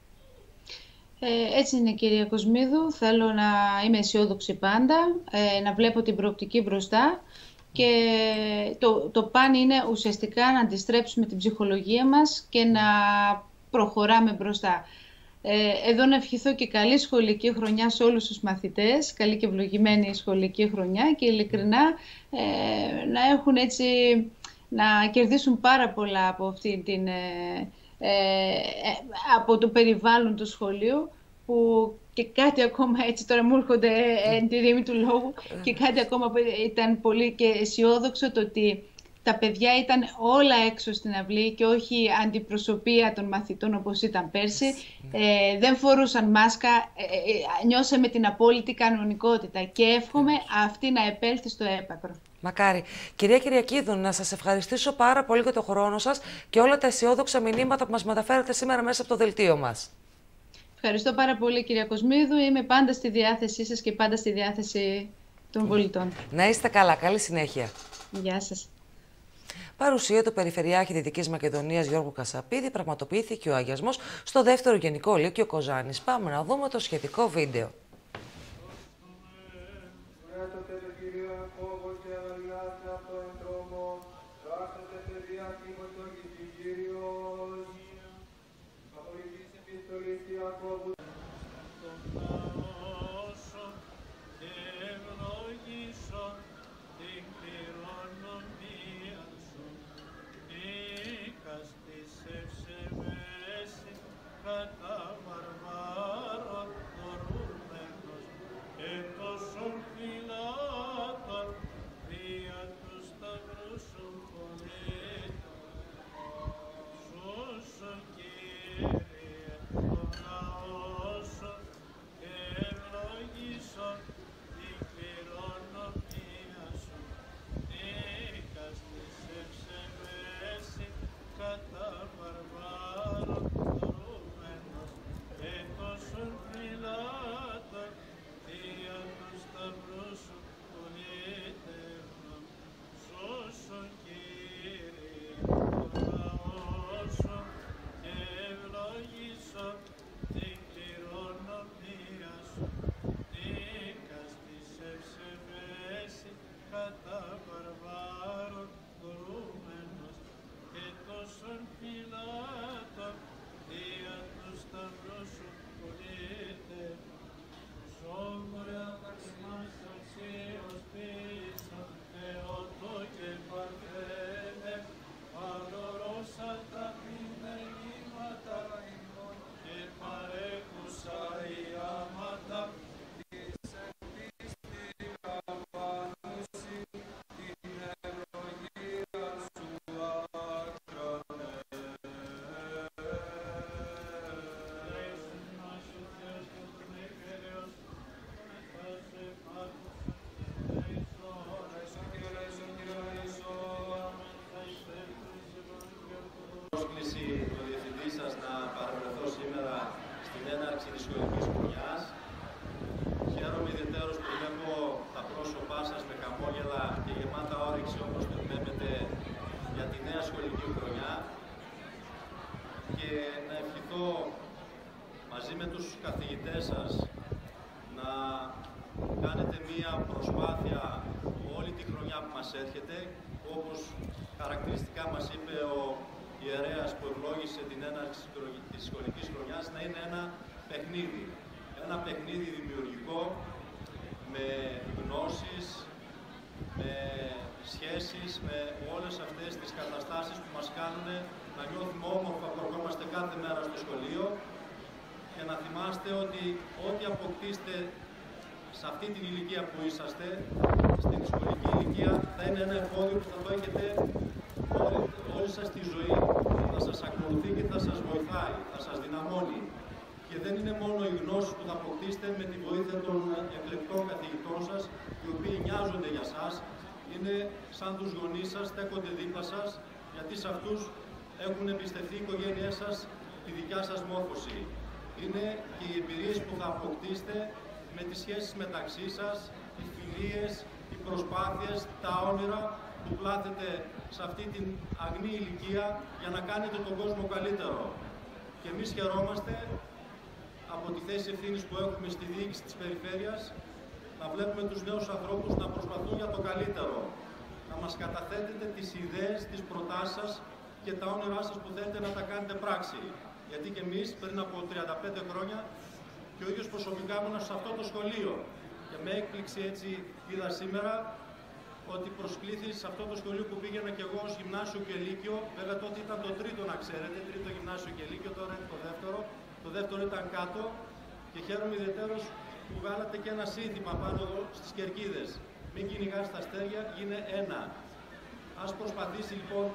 Speaker 2: Ε, έτσι είναι, κυρία Κοσμίδου. Θέλω να είμαι αισιόδοξη πάντα, ε, να βλέπω την προοπτική μπροστά, και το, το παν είναι ουσιαστικά να αντιστρέψουμε την ψυχολογία μας και να προχωράμε μπροστά. Ε, εδώ να ευχηθώ και καλή σχολική χρονιά σε όλους τους μαθητές, καλή και ευλογημένη σχολική χρονιά, και ειλικρινά ε, να έχουν έτσι, να κερδίσουν πάρα πολλά από αυτή την... Ε, Ε, από το περιβάλλον του σχολείου, που και κάτι ακόμα, έτσι τώρα μου έρχονται εν τη ρήμη του λόγου, και κάτι ακόμα που ήταν πολύ και αισιόδοξο, το ότι τα παιδιά ήταν όλα έξω στην αυλή και όχι αντιπροσωπεία των μαθητών όπως ήταν πέρσι. Ε, δεν φορούσαν μάσκα, ε, ε, νιώσαμε την απόλυτη κανονικότητα, και εύχομαι αυτή να επέλθει στο έπακρο. Μακάρι.
Speaker 1: Κυρία Κυριακίδου, να σας ευχαριστήσω πάρα πολύ για το χρόνο σας και όλα τα αισιόδοξα μηνύματα που μας μεταφέρετε σήμερα μέσα από το δελτίο μας.
Speaker 2: Ευχαριστώ πάρα πολύ, κυρία Κοσμίδου. Είμαι πάντα στη διάθεσή σας και πάντα στη διάθεση των πολιτών.
Speaker 1: Να είστε καλά. Καλή συνέχεια.
Speaker 2: Γεια σας.
Speaker 1: Παρουσία του Περιφερειάρχη Δυτικής Μακεδονίας Γιώργου Κασαπίδη, πραγματοποιήθηκε ο αγιασμός στο δεύτερο Γενικό Λύκειο Κοζάνης. Πάμε να δούμε το σχετικό βίντεο.
Speaker 10: Χαίρομαι ιδιαίτερως που βλέπω τα πρόσωπά σας με χαμόγελα και γεμάτα όρεξη, όπως περιμένετε, για τη νέα σχολική χρονιά και να ευχηθώ μαζί με τους καθηγητές σας να κάνετε μία προσπάθεια όλη τη χρονιά που μας έρχεται, όπως χαρακτηριστικά μας είπε ο ιερέας που ευλόγησε την έναρξη της σχολικής χρονιάς, να είναι ένα παιχνίδι. Ένα παιχνίδι δημιουργικό, με γνώσεις, με σχέσεις, με όλες αυτές τις καταστάσεις που μας κάνουν να νιώθουμε όμορφα που ερχόμαστε κάθε μέρα στο σχολείο και να θυμάστε ότι ό,τι αποκτήσετε σε αυτή την ηλικία που είσαστε, στην σχολική ηλικία, θα είναι ένα εφόδιο που θα το έχετε όλη, όλη σας τη ζωή. Θα σας ακολουθεί και θα σας βοηθάει, θα σας δυναμώνει. Και δεν είναι μόνο οι γνώσεις που θα αποκτήσετε με τη βοήθεια των εκλεκτών καθηγητών σας, οι οποίοι νοιάζονται για σας, είναι σαν τους γονείς σας, στέκονται δίπλα σας, γιατί σε αυτούς έχουν εμπιστευτεί οι οικογένειές σας τη δικιά σας μόρφωση. Είναι και οι εμπειρίες που θα αποκτήσετε με τις σχέσεις μεταξύ σας, οι φιλίες, οι προσπάθειες, τα όνειρα που πλάθετε σε αυτή την αγνή ηλικία για να κάνετε τον κόσμο καλύτερο. Και εμείς χαιρόμαστε από τη θέση ευθύνης που έχουμε στη διοίκηση της περιφέρειας να βλέπουμε τους νέους ανθρώπους να προσπαθούν για το καλύτερο. Να μας καταθέτετε τις ιδέες, τις προτάσεις σας και τα όνειρά σας που θέλετε να τα κάνετε πράξη. Γιατί και εμείς πριν από τριάντα πέντε χρόνια και ο ίδιος προσωπικά ήμουν σε αυτό το σχολείο. Και με έκπληξη έτσι είδα σήμερα ότι προσκλήθη σε αυτό το σχολείο που πήγαινα και εγώ ως γυμνάσιο και λύκειο. Βέβαια τότε ήταν το τρίτο, να ξέρετε, τρίτο γυμνάσιο και λύκειο, τώρα είναι το δεύτερο. Το δεύτερο ήταν κάτω και χαίρομαι ιδιαίτερος που βγάλατε και ένα σύνθημα πάνω εδώ στις κερκίδες. Μην κυνηγάς τα αστέρια, είναι ένα. Ας προσπαθήσει λοιπόν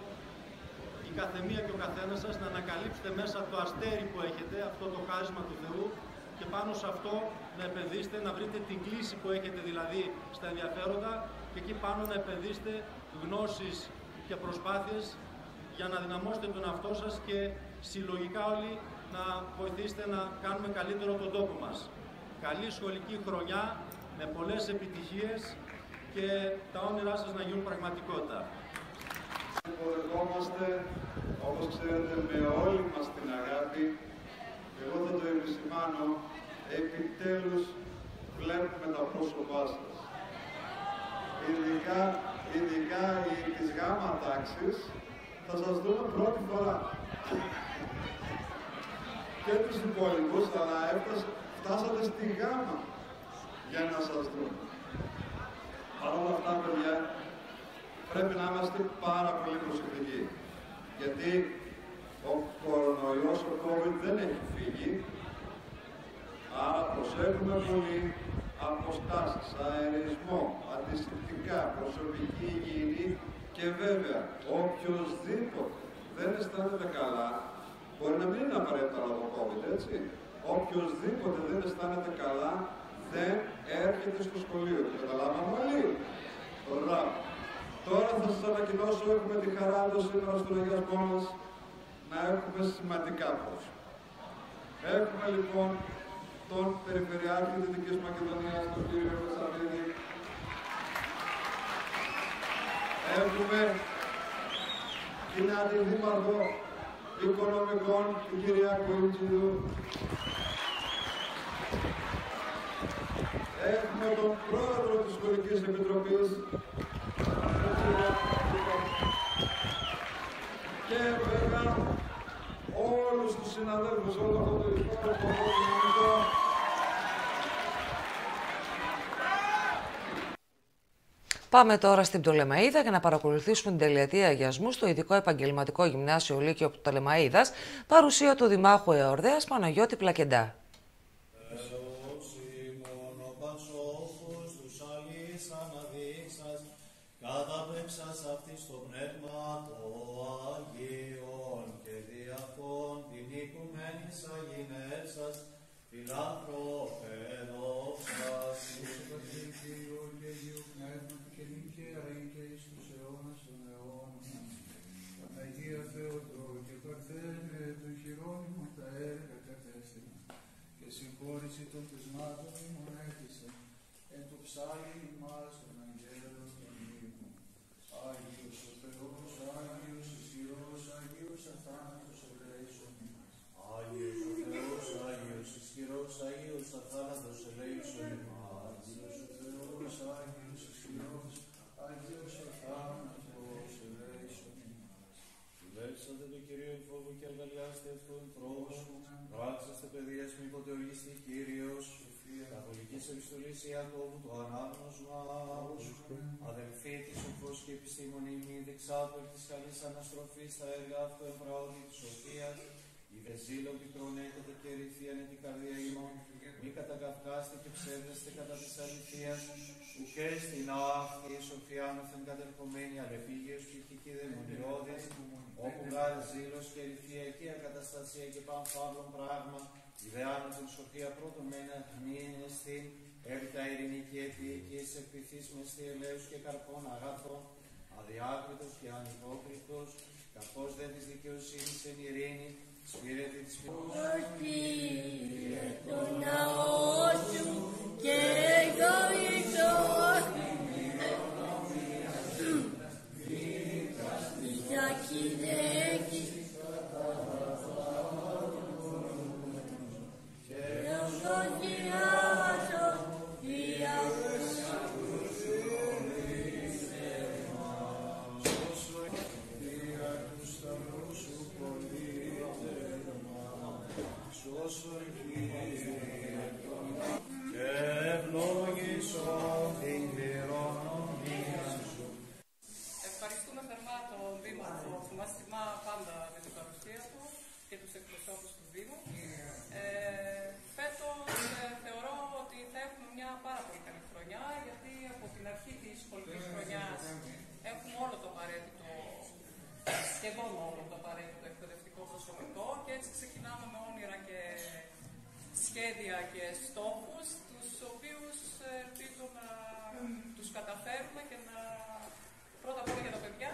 Speaker 10: η καθεμία και ο καθένας σας να ανακαλύψετε μέσα το αστέρι που έχετε, αυτό το χάρισμα του Θεού, και πάνω σε αυτό να επενδύσετε, να βρείτε την κλίση που έχετε δηλαδή στα ενδιαφέροντα και εκεί πάνω να επενδύσετε γνώσεις και προσπάθειες για να δυναμώσετε τον εαυτό σας και συλλογικά όλοι να βοηθήσετε να κάνουμε καλύτερο τον τόπο μας. Καλή σχολική χρονιά με πολλές επιτυχίες και τα όνειρά σας να γίνουν πραγματικότητα.
Speaker 11: Υποδεχόμαστε, όπως ξέρετε, με όλη μας την αγάπη. Εγώ θα το επισημάνω, επιτέλους βλέπουμε τα πρόσωπά σας. Ειδικά, ειδικά οι της γάμα τάξης θα σας δούμε πρώτη φορά. Και τους υπόλοιπους, αλλά έφτασε, φτάσατε στη γάμα για να σας δούμε. Παρ' όλα αυτά, παιδιά, πρέπει να είμαστε πάρα πολύ προσεκτικοί. Γιατί ο κορονοϊός, ο COVID δεν έχει φύγει. Άρα προσέχουμε πολύ αποστάσεις, αερισμό, αντισηπτικά, προσωπική υγιεινή και βέβαια οποιοσδήποτε δεν αισθάνεται καλά, μπορεί να μην είναι απαραίτητα λόγω το COVID, έτσι. Οποιοσδήποτε δεν αισθάνεται καλά, δεν έρχεται στο σχολείο. Καταλάβαμε όλοι. Μπράβο. Τώρα θα σας ανακοινώσω, έχουμε τη χαρά εδώ σήμερα στον αγιασμό μας να έχουμε σημαντικά πρόσωπα. Έχουμε λοιπόν τον Περιφερειάρχη Δυτικής Μακεδονίας, τον κύριο Βεσσαβίδη. Έχουμε την Αντιδήμαρχο Οικονομικών, την κυρία Κοϊτσίδου. Έχουμε τον Πρόεδρο της Σχολικής Επιτροπής, και βέβαια όλους τους συναδέλφους, όλο αυτό το υπόλοιπο δυναμικό.
Speaker 1: Πάμε τώρα στην Πτολεμαΐδα για να παρακολουθήσουμε την τελετή αγιασμού στο Ειδικό Επαγγελματικό Γυμνάσιο Λύκειο Πτολεμαΐδας, παρουσία του Δημάρχου Εορδέας Παναγιώτη Πλακεντά.
Speaker 12: Καταπέμψας αυτή στο πνεύμα το Αγίον και διαχών την οικουμένης αγινεύσας φιλάνθρωπε δόξας εις το Κύριου και Αγίου Πνεύματος και νικαία και εις τους αιώνας των αιώνων. Παναγία Θεοδόρου και Παρθένε του Χειρόνιμου τα έργα κατέστημα και συγχώρηση των πεισμάτων ημών έθισε εν το ψάλλι ημάς των αγγέλων των ήλων. Άγιος ο Θεός, Άγιος ισχυρός, Άγιος αθάνατος ελέησον ημάς. Άγιος ο Θεός, Άγιος ισχυρός, Άγιος αθάνατος ελέησον ημάς. Άγιος ο Θεός, Άγιος ισχυρός, Άγιος αθάνατος ελέησον ημάς. Δουλέψατε το Κυρίο εν φόβο και αγκαλιάστε αυτό εν πρόσωπο. Πράξαστε παιδείας μη ποτέ οργιστή Κύριος. Καθολικής επιστολής Ιακώβου το ανάγνωσμα. Αδελφοί της σοφός και επιστήμονη μη δεξάτω εκ της καλής αναστροφής τα έργα αυτού εμπραώδη της σοφίας. Η δεζήλω πικρόν έχετε και ρηθίαν εν την καρδία ημών. Μη κατακαυκάστε και ψεύδεστε κατά της αληθείας. Ουκέ στην αυτή η σοφία άνωθεν κατερχομένη αλεπίγειος και ηθική δαιμονιώδης. Όπου γάρε ζήλος και ρηθία εκεί ακαταστασία και πανφαύλων πράγμα. Ιδεάνωθεν σοφία πρώτον μένα γνήνεσθην. Έπειτα ειρηνική επίοικης εκπληθής μεσθή ελέους και καρπών αγαθών. Αδιάκριτος και ανυπόκριτος. Καθώς δε της δικαιοσύνης εν ειρήνη. Σπήρετη της
Speaker 13: φιλοσοφίας. Κύριε το ναό σου και εγωιτός για κυνέκη και οσοδιάσω
Speaker 12: και ευλόγησον την κληρονομία σου.
Speaker 14: Ευχαριστούμε θερμά τον Δήμαρχο που μας τιμά πάντα με την παρουσία του και τους εκπροσώπους του Δήμου. Ε, φέτος ε, θεωρώ ότι θα έχουμε μια πάρα πολύ καλή χρονιά, γιατί από την αρχή της σχολικής χρονιάς έχουμε όλο το απαραίτητο, σχεδόν όλο το απαραίτητο εκπαιδευτικό προσωπικό και έτσι ξεκινάμε με όνειρα και σχέδια και στόχους, τους οποίους ελπίζω να τους καταφέρουμε και να πρώτα απ' όλα για τα παιδιά.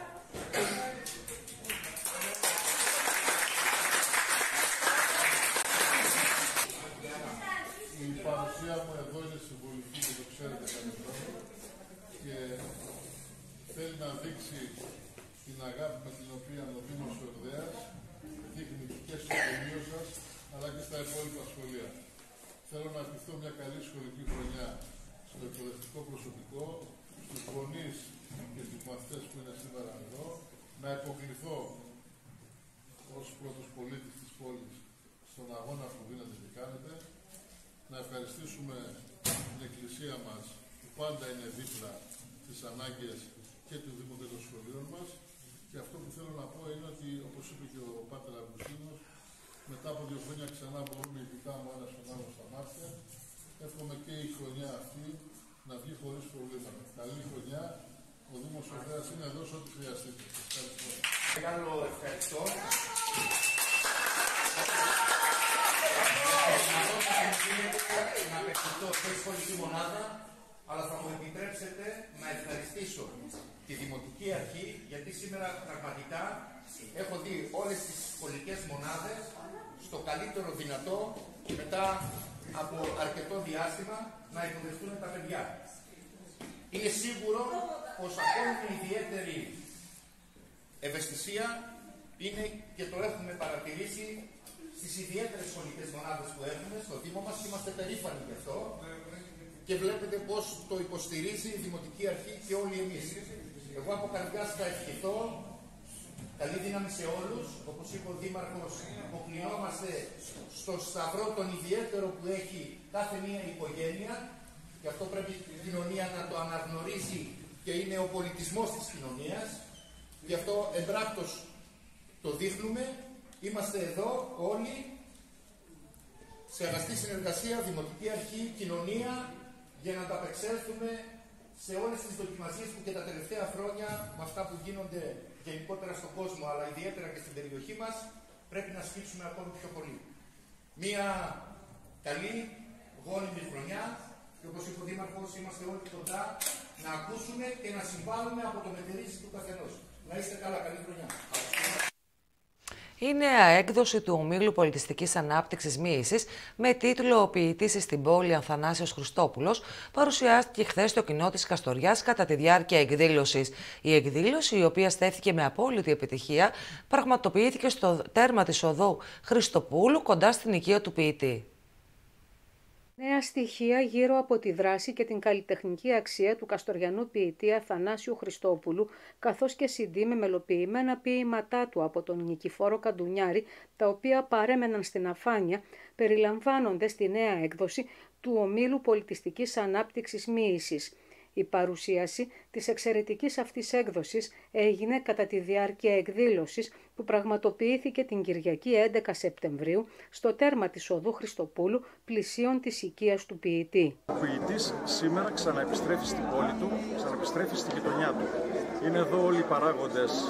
Speaker 15: Η παρουσία μου εδώ είναι συμβολική και το ξέρετε καλύτερα και θέλει να δείξει την αγάπη με την οποία ο Δήμος Ορδέας δείχνει και στο σχολείο σας αλλά και στα υπόλοιπα σχολεία. Θέλω να ευχηθώ μια καλή σχολική χρονιά στο εκπαιδευτικό προσωπικό, στους γονείς και στους μαθητές που είναι σήμερα εδώ, να υποκληθώ ως πρώτος πολίτης της πόλης στον αγώνα που δίνετε και κάνετε, να ευχαριστήσουμε την Εκκλησία μας που πάντα είναι δίπλα στις ανάγκες και του Δήμου και των σχολείων μας. Και αυτό που θέλω να πω είναι ότι, όπως είπε και ο Πάτερ Αυγουστίνος, μετά από δύο χρόνια ξανά μπορούμε, ειδικά μου ένα στον άλλο στα μάτια. Εύχομαι και η χρονιά αυτή να βγει χωρίς προβλήματα. Καλή χρονιά. Ο Δήμος Ορδέας είναι εδώ σε ό,τι χρειαστείτε. Ευχαριστώ.
Speaker 16: Μεγάλο ευχαριστώ. Να απευθυνθώ στη σχολική μονάδα, αλλά θα μου επιτρέψετε να ευχαριστήσω τη Δημοτική Αρχή, γιατί σήμερα πραγματικά έχω δει όλες τις σχολικές μονάδες στο καλύτερο δυνατό μετά από αρκετό διάστημα να υποδεχτούν τα παιδιά. Είναι σίγουρο πως ακόμη με ιδιαίτερη ευαισθησία είναι και το έχουμε παρατηρήσει στις ιδιαίτερες σχολικές μονάδες που έχουμε στο Δήμο μας και είμαστε περήφανοι γι' αυτό και βλέπετε πως το υποστηρίζει η Δημοτική Αρχή και όλοι εμείς. Εγώ από καρδιάς θα ευχηθώ καλή δύναμη σε όλους. Όπως είπε ο Δήμαρχος, αποκλεινόμαστε στο σταυρό τον ιδιαίτερο που έχει κάθε μία οικογένεια και αυτό πρέπει η κοινωνία να το αναγνωρίσει και είναι ο πολιτισμός της κοινωνίας. Γι' αυτό εμπράκτος το δείχνουμε. Είμαστε εδώ όλοι σε αγαστή συνεργασία, Δημοτική Αρχή, κοινωνία, για να ανταπεξέλθουμε σε όλες τις δοκιμασίες που και τα τελευταία χρόνια με αυτά που γίνονται γενικότερα στον κόσμο, αλλά ιδιαίτερα και στην περιοχή μας, πρέπει να σκύψουμε ακόμη πιο πολύ. Μία καλή, γόνιμη χρονιά και όπως είπε ο Δήμαρχος, είμαστε όλοι κοντά να ακούσουμε και να συμβάλλουμε από το μετερίζει του καθενός. Να είστε καλά, καλή χρονιά.
Speaker 1: Η νέα έκδοση του ομίλου πολιτιστικής ανάπτυξης Μοίησης με τίτλο «Ο ποιητής στην πόλη Αθανάσιος Χριστόπουλος» παρουσιάστηκε χθες στο κοινό της Καστοριάς κατά τη διάρκεια εκδήλωσης. Η εκδήλωση, η οποία στέφθηκε με απόλυτη επιτυχία, πραγματοποιήθηκε στο τέρμα της οδού Χριστοπούλου κοντά στην οικία του ποιητή.
Speaker 17: Νέα στοιχεία γύρω από τη δράση και την καλλιτεχνική αξία του καστοριανού ποιητή Αθανάσιου Χριστόπουλου, καθώς και σι ντι με μελοποιημένα ποίηματά του από τον Νικηφόρο Καντουνιάρη, τα οποία παρέμεναν στην αφάνεια, περιλαμβάνονται στη νέα έκδοση του ομίλου πολιτιστικής ανάπτυξης Μοίησης. Η παρουσίαση της εξαιρετικής αυτής έκδοσης έγινε κατά τη διάρκεια εκδήλωσης που πραγματοποιήθηκε την Κυριακή έντεκα Σεπτεμβρίου στο τέρμα της οδού Χριστοπούλου, πλησίον της οικίας του ποιητή.
Speaker 18: Ο ποιητής σήμερα ξαναεπιστρέφει στην πόλη του, ξαναεπιστρέφει στη γειτονιά του. Είναι εδώ όλοι οι παράγοντες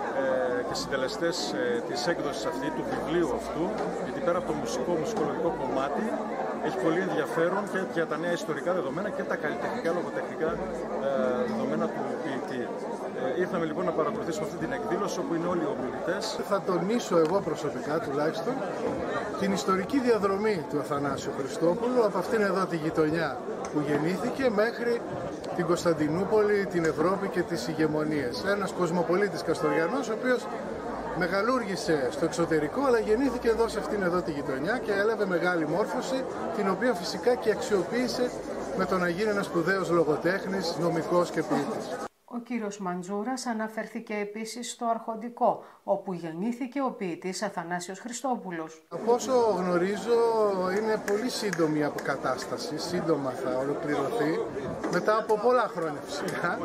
Speaker 18: ε, και συντελεστές ε, της έκδοσης αυτή, του βιβλίου αυτού, γιατί πέρα από το μουσικό, μουσικολογικό κομμάτι, έχει πολύ ενδιαφέρον και για τα νέα ιστορικά δεδομένα και τα καλλιτεχνικά, λογοτεχνικά ε, δεδομένα του ποιητή. Ε, ήρθαμε λοιπόν να παρακολουθήσουμε αυτή την εκδήλωση όπου είναι όλοι οι ομιλητές.
Speaker 4: Θα τονίσω εγώ προσωπικά τουλάχιστον την ιστορική διαδρομή του Αθανάσιου Χριστόπουλου από αυτήν εδώ τη γειτονιά που γεννήθηκε μέχρι την Κωνσταντινούπολη, την Ευρώπη και τις ηγεμονίες. Ένας κοσμοπολίτης Καστοριανός, ο οποίος μεγαλούργησε στο εξωτερικό, αλλά γεννήθηκε εδώ σε αυτήν εδώ τη γειτονιά και έλαβε μεγάλη μόρφωση, την οποία φυσικά και αξιοποίησε με το να γίνει ένας σπουδαίος λογοτέχνης, νομικός και ποιητής.
Speaker 17: Ο κύριος Μαντζούρας αναφέρθηκε επίσης στο Αρχοντικό, όπου γεννήθηκε ο ποιητής Αθανάσιος Χριστόπουλος.
Speaker 4: Από όσο γνωρίζω είναι πολύ σύντομη η αποκατάσταση, σύντομα θα ολοκληρωθεί, μετά από πολλά χρόνια φυσικά.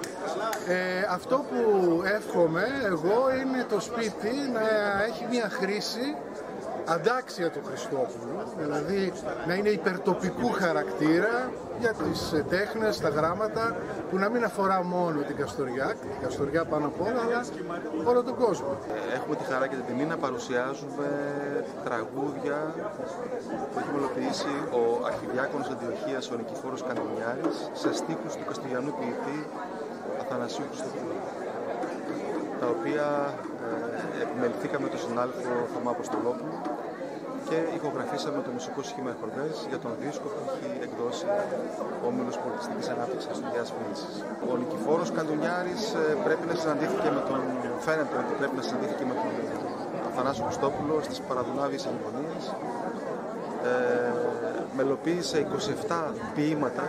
Speaker 4: Ε, αυτό που εύχομαι εγώ είναι το σπίτι να έχει μια χρήση αντάξια του Χριστόπουλου, δηλαδή να είναι υπερτοπικού χαρακτήρα για τις τέχνες, τα γράμματα, που να μην αφορά μόνο την Καστοριά, την Καστοριά πάνω απ' όλα, αλλά όλο τον κόσμο.
Speaker 19: Έχουμε τη χαρά και την τιμή να παρουσιάζουμε τραγούδια που έχει μελοποιήσει ο Αρχιδιάκονος Αντιοχίας, ο Νικηφόρος Καντουνιάρης, σε στίχους του καστοριανού ποιητή Αθανασίου Χριστοπούλου, τα οποία ε, επιμεληθήκαμε τον συνάδελφο Θωμά Αποστολόπουλο και ηχογραφήσαμε το μουσικό σχήμα εχορδές για τον δίσκο που έχει εκδώσει ο Όμιλος Πολιτιστικής Ανάπτυξης Καστοριάς Μοίησης. Ο Νικηφόρος Καντουνιάρης πρέπει να συναντήθηκε με τον, φαίνεται ότι πρέπει να συναντήθηκε με τον Αθανάσιο Χριστόπουλο στις παραδουνάβιες αγωνίες. Ε, μελοποίησε είκοσι επτά ποίηματα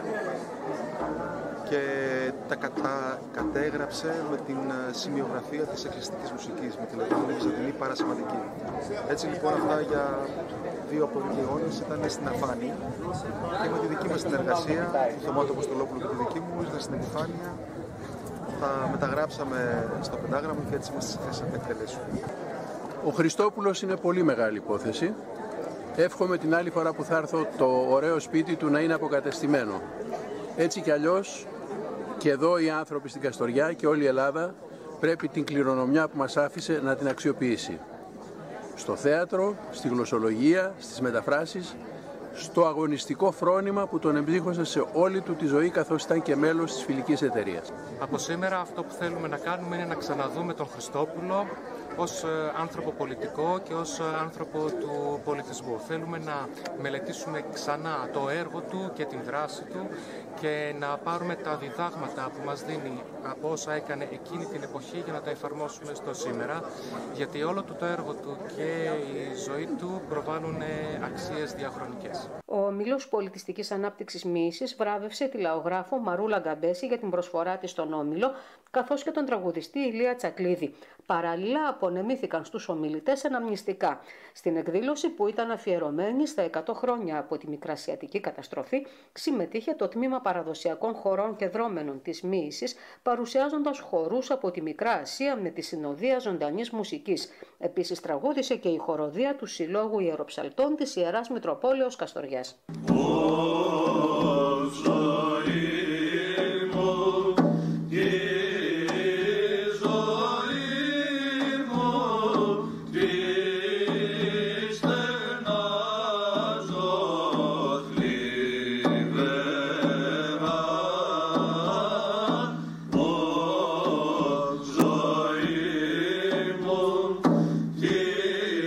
Speaker 19: και τα κατα... κατέγραψε με την σημειογραφία της εκκληστικής μουσικής, με την λεγόμενη βυζαντινή παρασημαντική. Έτσι λοιπόν αυτά για δύο απογειώνες ήταν στην αφάνεια και με τη δική μας συνεργασία, του Θωμάτου Αποστολόπουλου και τη δική μου, ήρθαν στην επιφάνεια, τα μεταγράψαμε στο πεντάγραμμο και έτσι είμαστε σε θέση να τα εκτελέσουμε.
Speaker 20: Ο Χριστόπουλος είναι πολύ μεγάλη υπόθεση. Εύχομαι την άλλη φορά που θα έρθω το ωραίο σπίτι του να είναι αποκατεστημένο. Έτσι κι αλλιώς και εδώ οι άνθρωποι στην Καστοριά και όλη η Ελλάδα πρέπει την κληρονομιά που μας άφησε να την αξιοποιήσει. Στο θέατρο, στη γλωσσολογία, στις μεταφράσεις, στο αγωνιστικό φρόνημα που τον εμπλήχωσε σε όλη του τη ζωή καθώς ήταν και μέλος της φιλικής εταιρείας.
Speaker 21: Από σήμερα αυτό που θέλουμε να κάνουμε είναι να ξαναδούμε τον Χριστόπουλο ως άνθρωπο πολιτικό και ως άνθρωπο του πολιτισμού. Θέλουμε να μελετήσουμε ξανά το έργο του και την δράση του και να πάρουμε τα διδάγματα που μας δίνει από όσα έκανε εκείνη την εποχή για να τα εφαρμόσουμε στο σήμερα, γιατί όλο του το έργο του και η ζωή του προβάλλουν αξίες διαχρονικές.
Speaker 17: Ο Όμιλος Πολιτιστικής Ανάπτυξης Μοίησης βράβευσε τη λαογράφο Μαρούλα Γκαμπέση για την προσφορά της στον Όμιλο, καθώς και τον τραγουδιστή Ηλία Τσακλίδη. Παράλληλα, απονεμήθηκαν στους ομιλητές αναμνηστικά. Στην εκδήλωση που ήταν αφιερωμένη στα εκατό χρόνια από τη Μικρασιατική καταστροφή, συμμετείχε το Τμήμα Παραδοσιακών Χορών και Δρόμενων της Μοίησης, παρουσιάζοντας χορούς από τη Μικρά Ασία με τη συνοδεία ζωντανής μουσικής. Επίσης τραγούδισε και η χοροδία του Συλλόγου Ιεροψαλτών της Ιεράς Μητροπόλεως Καστοριάς.
Speaker 13: Yeah.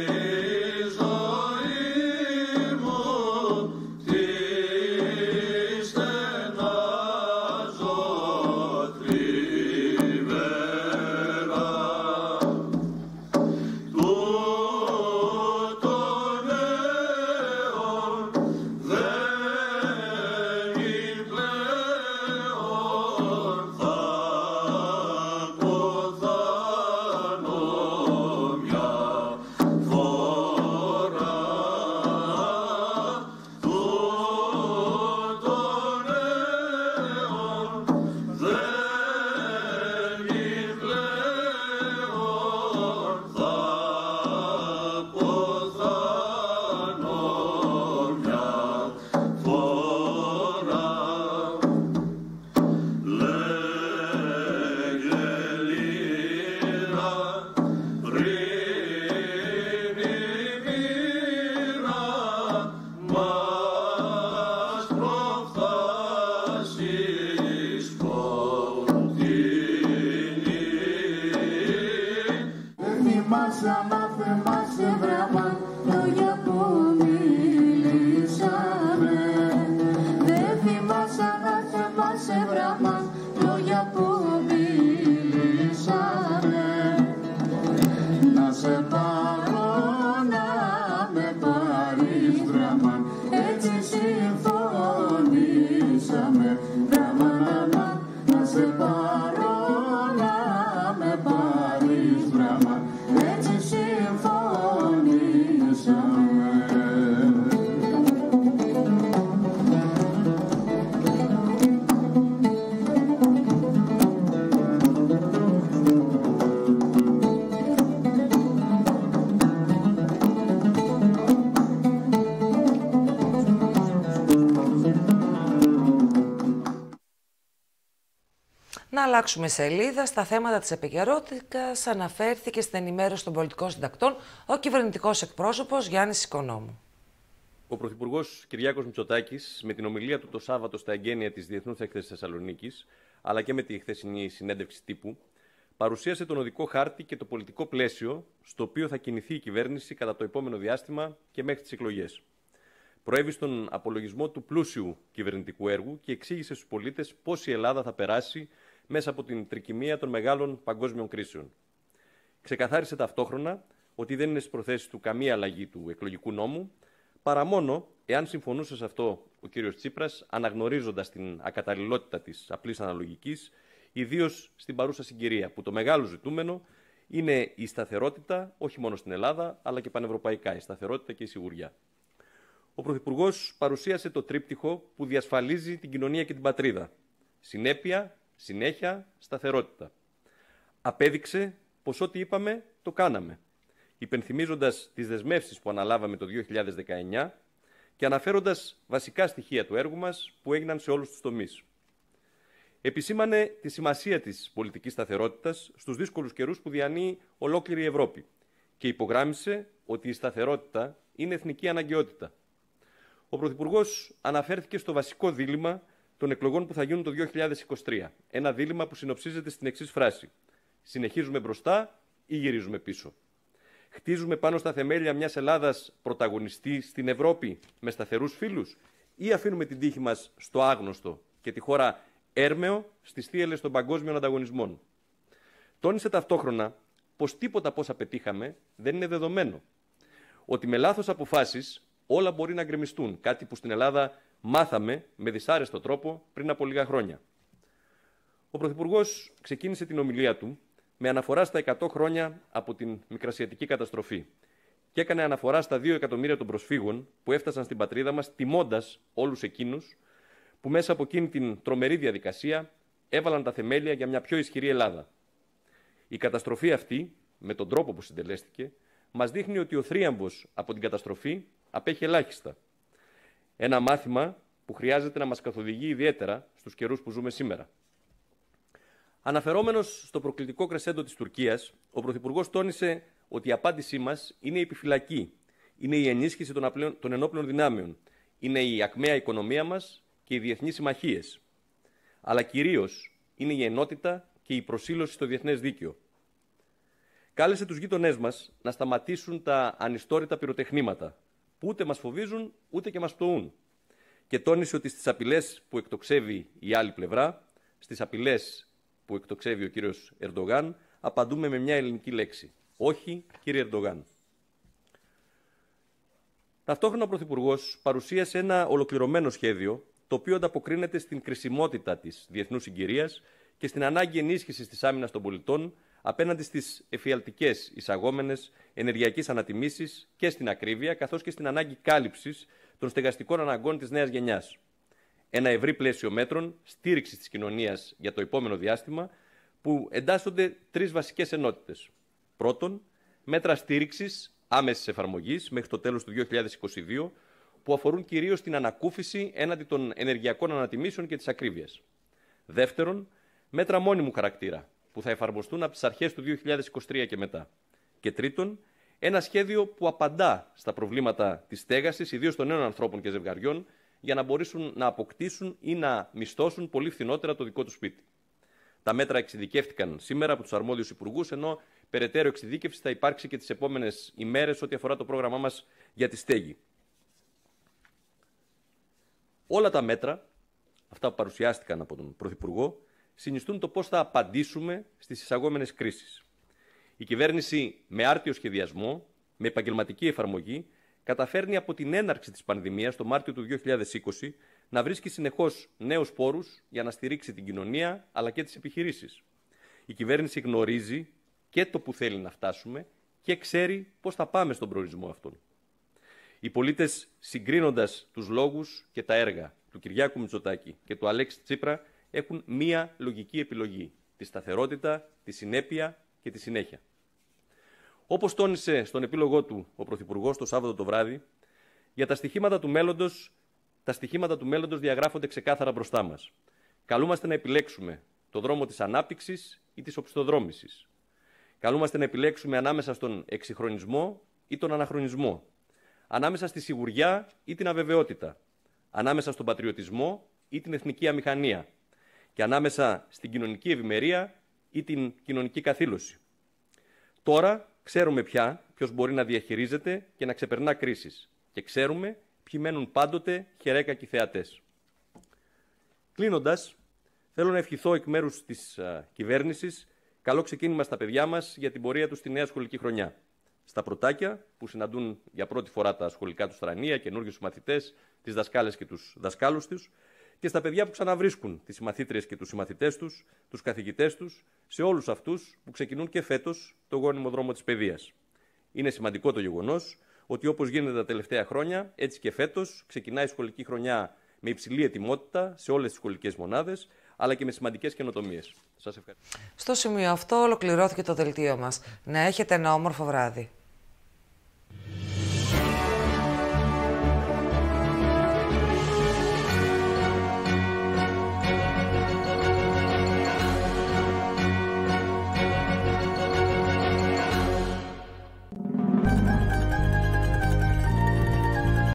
Speaker 1: Να αλλάξουμε σελίδα. Στα θέματα της επικαιρότητας αναφέρθηκε στην ενημέρωση των πολιτικών συντακτών ο κυβερνητικός εκπρόσωπος Γιάννης Οικονόμου.
Speaker 3: Ο Πρωθυπουργός Κυριάκος Μητσοτάκης, με την ομιλία του το Σάββατο στα εγγένεια της Διεθνούς Έκθεσης Θεσσαλονίκης, αλλά και με τη χθεσινή συνέντευξη τύπου, παρουσίασε τον οδικό χάρτη και το πολιτικό πλαίσιο στο οποίο θα κινηθεί η κυβέρνηση κατά το επόμενο διάστημα και μέχρι τις εκλογές. Προέβη στον απολογισμό του πλούσιου κυβερνητικού έργου και εξήγησε στους πολίτες πώς η Ελλάδα θα περάσει μέσα από την τρικυμία των μεγάλων παγκόσμιων κρίσεων. Ξεκαθάρισε ταυτόχρονα ότι δεν είναι στις προθέσεις του καμία αλλαγή του εκλογικού νόμου, παρά μόνο εάν συμφωνούσε σε αυτό ο κύριος Τσίπρας, αναγνωρίζοντας την ακαταλληλότητα της απλής αναλογικής, ιδίως στην παρούσα συγκυρία, που το μεγάλο ζητούμενο είναι η σταθερότητα, όχι μόνο στην Ελλάδα, αλλά και πανευρωπαϊκά, η σταθερότητα και η σιγουριά. Ο Πρωθυπουργός παρουσίασε το τρίπτυχο που διασφαλίζει την κοινωνία και την πατρίδα. Συνέπεια, συνέχεια, σταθερότητα. Απέδειξε πως ό,τι είπαμε το κάναμε, υπενθυμίζοντας τις δεσμεύσεις που αναλάβαμε το δύο χιλιάδες δεκαεννιά και αναφέροντας βασικά στοιχεία του έργου μας που έγιναν σε όλους τους τομείς. Επισήμανε τη σημασία της πολιτικής σταθερότητας στους δύσκολους καιρούς που διανύει ολόκληρη η Ευρώπη και υπογράμμισε ότι η σταθερότητα είναι εθνική αναγκαιότητα. Ο Πρωθυπουργός αναφέρθηκε στο βασικό δίλημμα των εκλογών που θα γίνουν το δύο χιλιάδες είκοσι τρία. Ένα δίλημμα που συνοψίζεται στην εξής φράση: συνεχίζουμε μπροστά ή γυρίζουμε πίσω. Χτίζουμε πάνω στα θεμέλια μιας Ελλάδας πρωταγωνιστή στην Ευρώπη με σταθερούς φίλους, ή αφήνουμε την τύχη μας στο άγνωστο και τη χώρα έρμεο στις θύελλες των παγκόσμιων ανταγωνισμών. Τόνισε ταυτόχρονα πως τίποτα από όσα πετύχαμε δεν είναι δεδομένο. Ότι με λάθος αποφάσεις όλα μπορεί να γκρεμιστούν, κάτι που στην Ελλάδα μάθαμε με δυσάρεστο τρόπο πριν από λίγα χρόνια. Ο Πρωθυπουργός ξεκίνησε την ομιλία του με αναφορά στα εκατό χρόνια από την μικρασιατική καταστροφή και έκανε αναφορά στα δύο εκατομμύρια των προσφύγων που έφτασαν στην πατρίδα μας, τιμώντας όλους εκείνους που μέσα από εκείνη την τρομερή διαδικασία έβαλαν τα θεμέλια για μια πιο ισχυρή Ελλάδα. Η καταστροφή αυτή, με τον τρόπο που συντελέστηκε, μας δείχνει ότι ο θρίαμβος από την καταστροφή απέχει ελάχιστα. Ένα μάθημα που χρειάζεται να μας καθοδηγεί ιδιαίτερα στους καιρούς που ζούμε σήμερα. Αναφερόμενος στο προκλητικό κρεσέντο της Τουρκίας, ο Πρωθυπουργός τόνισε ότι η απάντησή μας είναι η επιφυλακή, είναι η ενίσχυση των, απλέον, των ενόπλων δυνάμεων, είναι η ακμαία οικονομία μας και οι διεθνείς συμμαχίες. Αλλά κυρίως είναι η ενότητα και η προσήλωση στο διεθνές δίκαιο. Κάλεσε τους γείτονές μας να σταματήσουν τα ανιστόρητα πυροτεχνήματα, που ούτε μας φοβίζουν ούτε και μας πτωούν. Και τόνισε ότι στις απειλές που εκτοξεύει η άλλη πλευρά, στις απειλές που εκτοξεύει ο κύριος Ερντογάν, απαντούμε με μια ελληνική λέξη: όχι, κύριε Ερντογάν. Ταυτόχρονα ο Πρωθυπουργός παρουσίασε ένα ολοκληρωμένο σχέδιο, το οποίο ανταποκρίνεται στην κρισιμότητα της διεθνούς συγκυρίας και στην ανάγκη ενίσχυσης της άμυνας των πολιτών απέναντι στις εφιαλτικές εισαγόμενες ενεργειακής ανατιμήσεις και στην ακρίβεια, καθώς και στην ανάγκη κάλυψης των στεγαστικών αναγκών της νέας γενιάς. Ένα ευρύ πλαίσιο μέτρων στήριξης της κοινωνίας για το επόμενο διάστημα, που εντάσσονται τρεις βασικές ενότητες. Πρώτον, μέτρα στήριξης άμεσης εφαρμογής μέχρι το τέλος του δύο χιλιάδες είκοσι δύο, που αφορούν κυρίως την ανακούφιση έναντι των ενεργειακών ανατιμήσεων και της ακρίβειας. Δεύτερον, μέτρα μόνιμου χαρακτήρα, που θα εφαρμοστούν από τις αρχές του δύο χιλιάδες είκοσι τρία και μετά. Και τρίτον, ένα σχέδιο που απαντά στα προβλήματα της στέγασης, ιδίως των νέων ανθρώπων και ζευγαριών, για να μπορέσουν να αποκτήσουν ή να μισθώσουν πολύ φθηνότερα το δικό τους σπίτι. Τα μέτρα εξειδικεύτηκαν σήμερα από τους αρμόδιους υπουργούς, ενώ περαιτέρω εξειδίκευση θα υπάρξει και τις επόμενες ημέρες ό,τι αφορά το πρόγραμμά μας για τη στέγη. Όλα τα μέτρα, αυτά που παρουσιάστηκαν από τον Πρωθυπουργό, συνιστούν το πώς θα απαντήσουμε στις εισαγόμενες κρίσεις. Η κυβέρνηση με άρτιο σχεδιασμό, με επαγγελματική εφαρμογή, καταφέρνει από την έναρξη της πανδημίας το Μάρτιο του δύο χιλιάδες είκοσι να βρίσκει συνεχώς νέους πόρους για να στηρίξει την κοινωνία αλλά και τις επιχειρήσεις. Η κυβέρνηση γνωρίζει και το που θέλει να φτάσουμε και ξέρει πώς θα πάμε στον προορισμό αυτόν. Οι πολίτες, συγκρίνοντας τους λόγους και τα έργα του Κυριάκου Μητσοτάκη και του Αλέξη Τσίπρα, έχουν μία λογική επιλογή: τη σταθερότητα, τη συνέπεια και τη συνέχεια. Όπως τόνισε στον επίλογό του ο Πρωθυπουργός το Σάββατο το βράδυ, για τα στοιχήματα του μέλλοντος, τα στοιχήματα του μέλλοντος διαγράφονται ξεκάθαρα μπροστά μας. Καλούμαστε να επιλέξουμε το δρόμο της ανάπτυξης ή της οπισθοδρόμησης. Καλούμαστε να επιλέξουμε ανάμεσα στον εξυγχρονισμό ή τον αναχρονισμό. Ανάμεσα στη σιγουριά ή την αβεβαιότητα. Ανάμεσα στον πατριωτισμό ή την εθνική αμηχανία. Και ανάμεσα στην κοινωνική ευημερία ή την κοινωνική καθήλωση. Τώρα ξέρουμε πια ποιος μπορεί να διαχειρίζεται και να ξεπερνά κρίσεις. Και ξέρουμε ποιοι μένουν πάντοτε χερέκακοι θεατές. Κλείνοντας, θέλω να ευχηθώ εκ μέρους της α, κυβέρνησης καλό ξεκίνημα στα παιδιά μας για την πορεία τους στη νέα σχολική χρονιά. Στα πρωτάκια που συναντούν για πρώτη φορά τα σχολικά τους τρανία, καινούργιους μαθητές, τις δασκάλες και τους δασκάλους τους, και στα παιδιά που ξαναβρίσκουν τις συμμαθήτριες και τους συμμαθητές τους, τους καθηγητές τους, σε όλους αυτούς που ξεκινούν και φέτος το γόνιμο δρόμο της παιδείας. Είναι σημαντικό το γεγονός ότι όπως γίνεται τα τελευταία χρόνια, έτσι και φέτος ξεκινάει η σχολική χρονιά με υψηλή ετοιμότητα σε όλες τις σχολικές μονάδες, αλλά και με σημαντικές καινοτομίες. Σας ευχαριστώ.
Speaker 1: Στο σημείο αυτό ολοκληρώθηκε το δελτίο μας. Να έχετε ένα όμορφο βράδυ.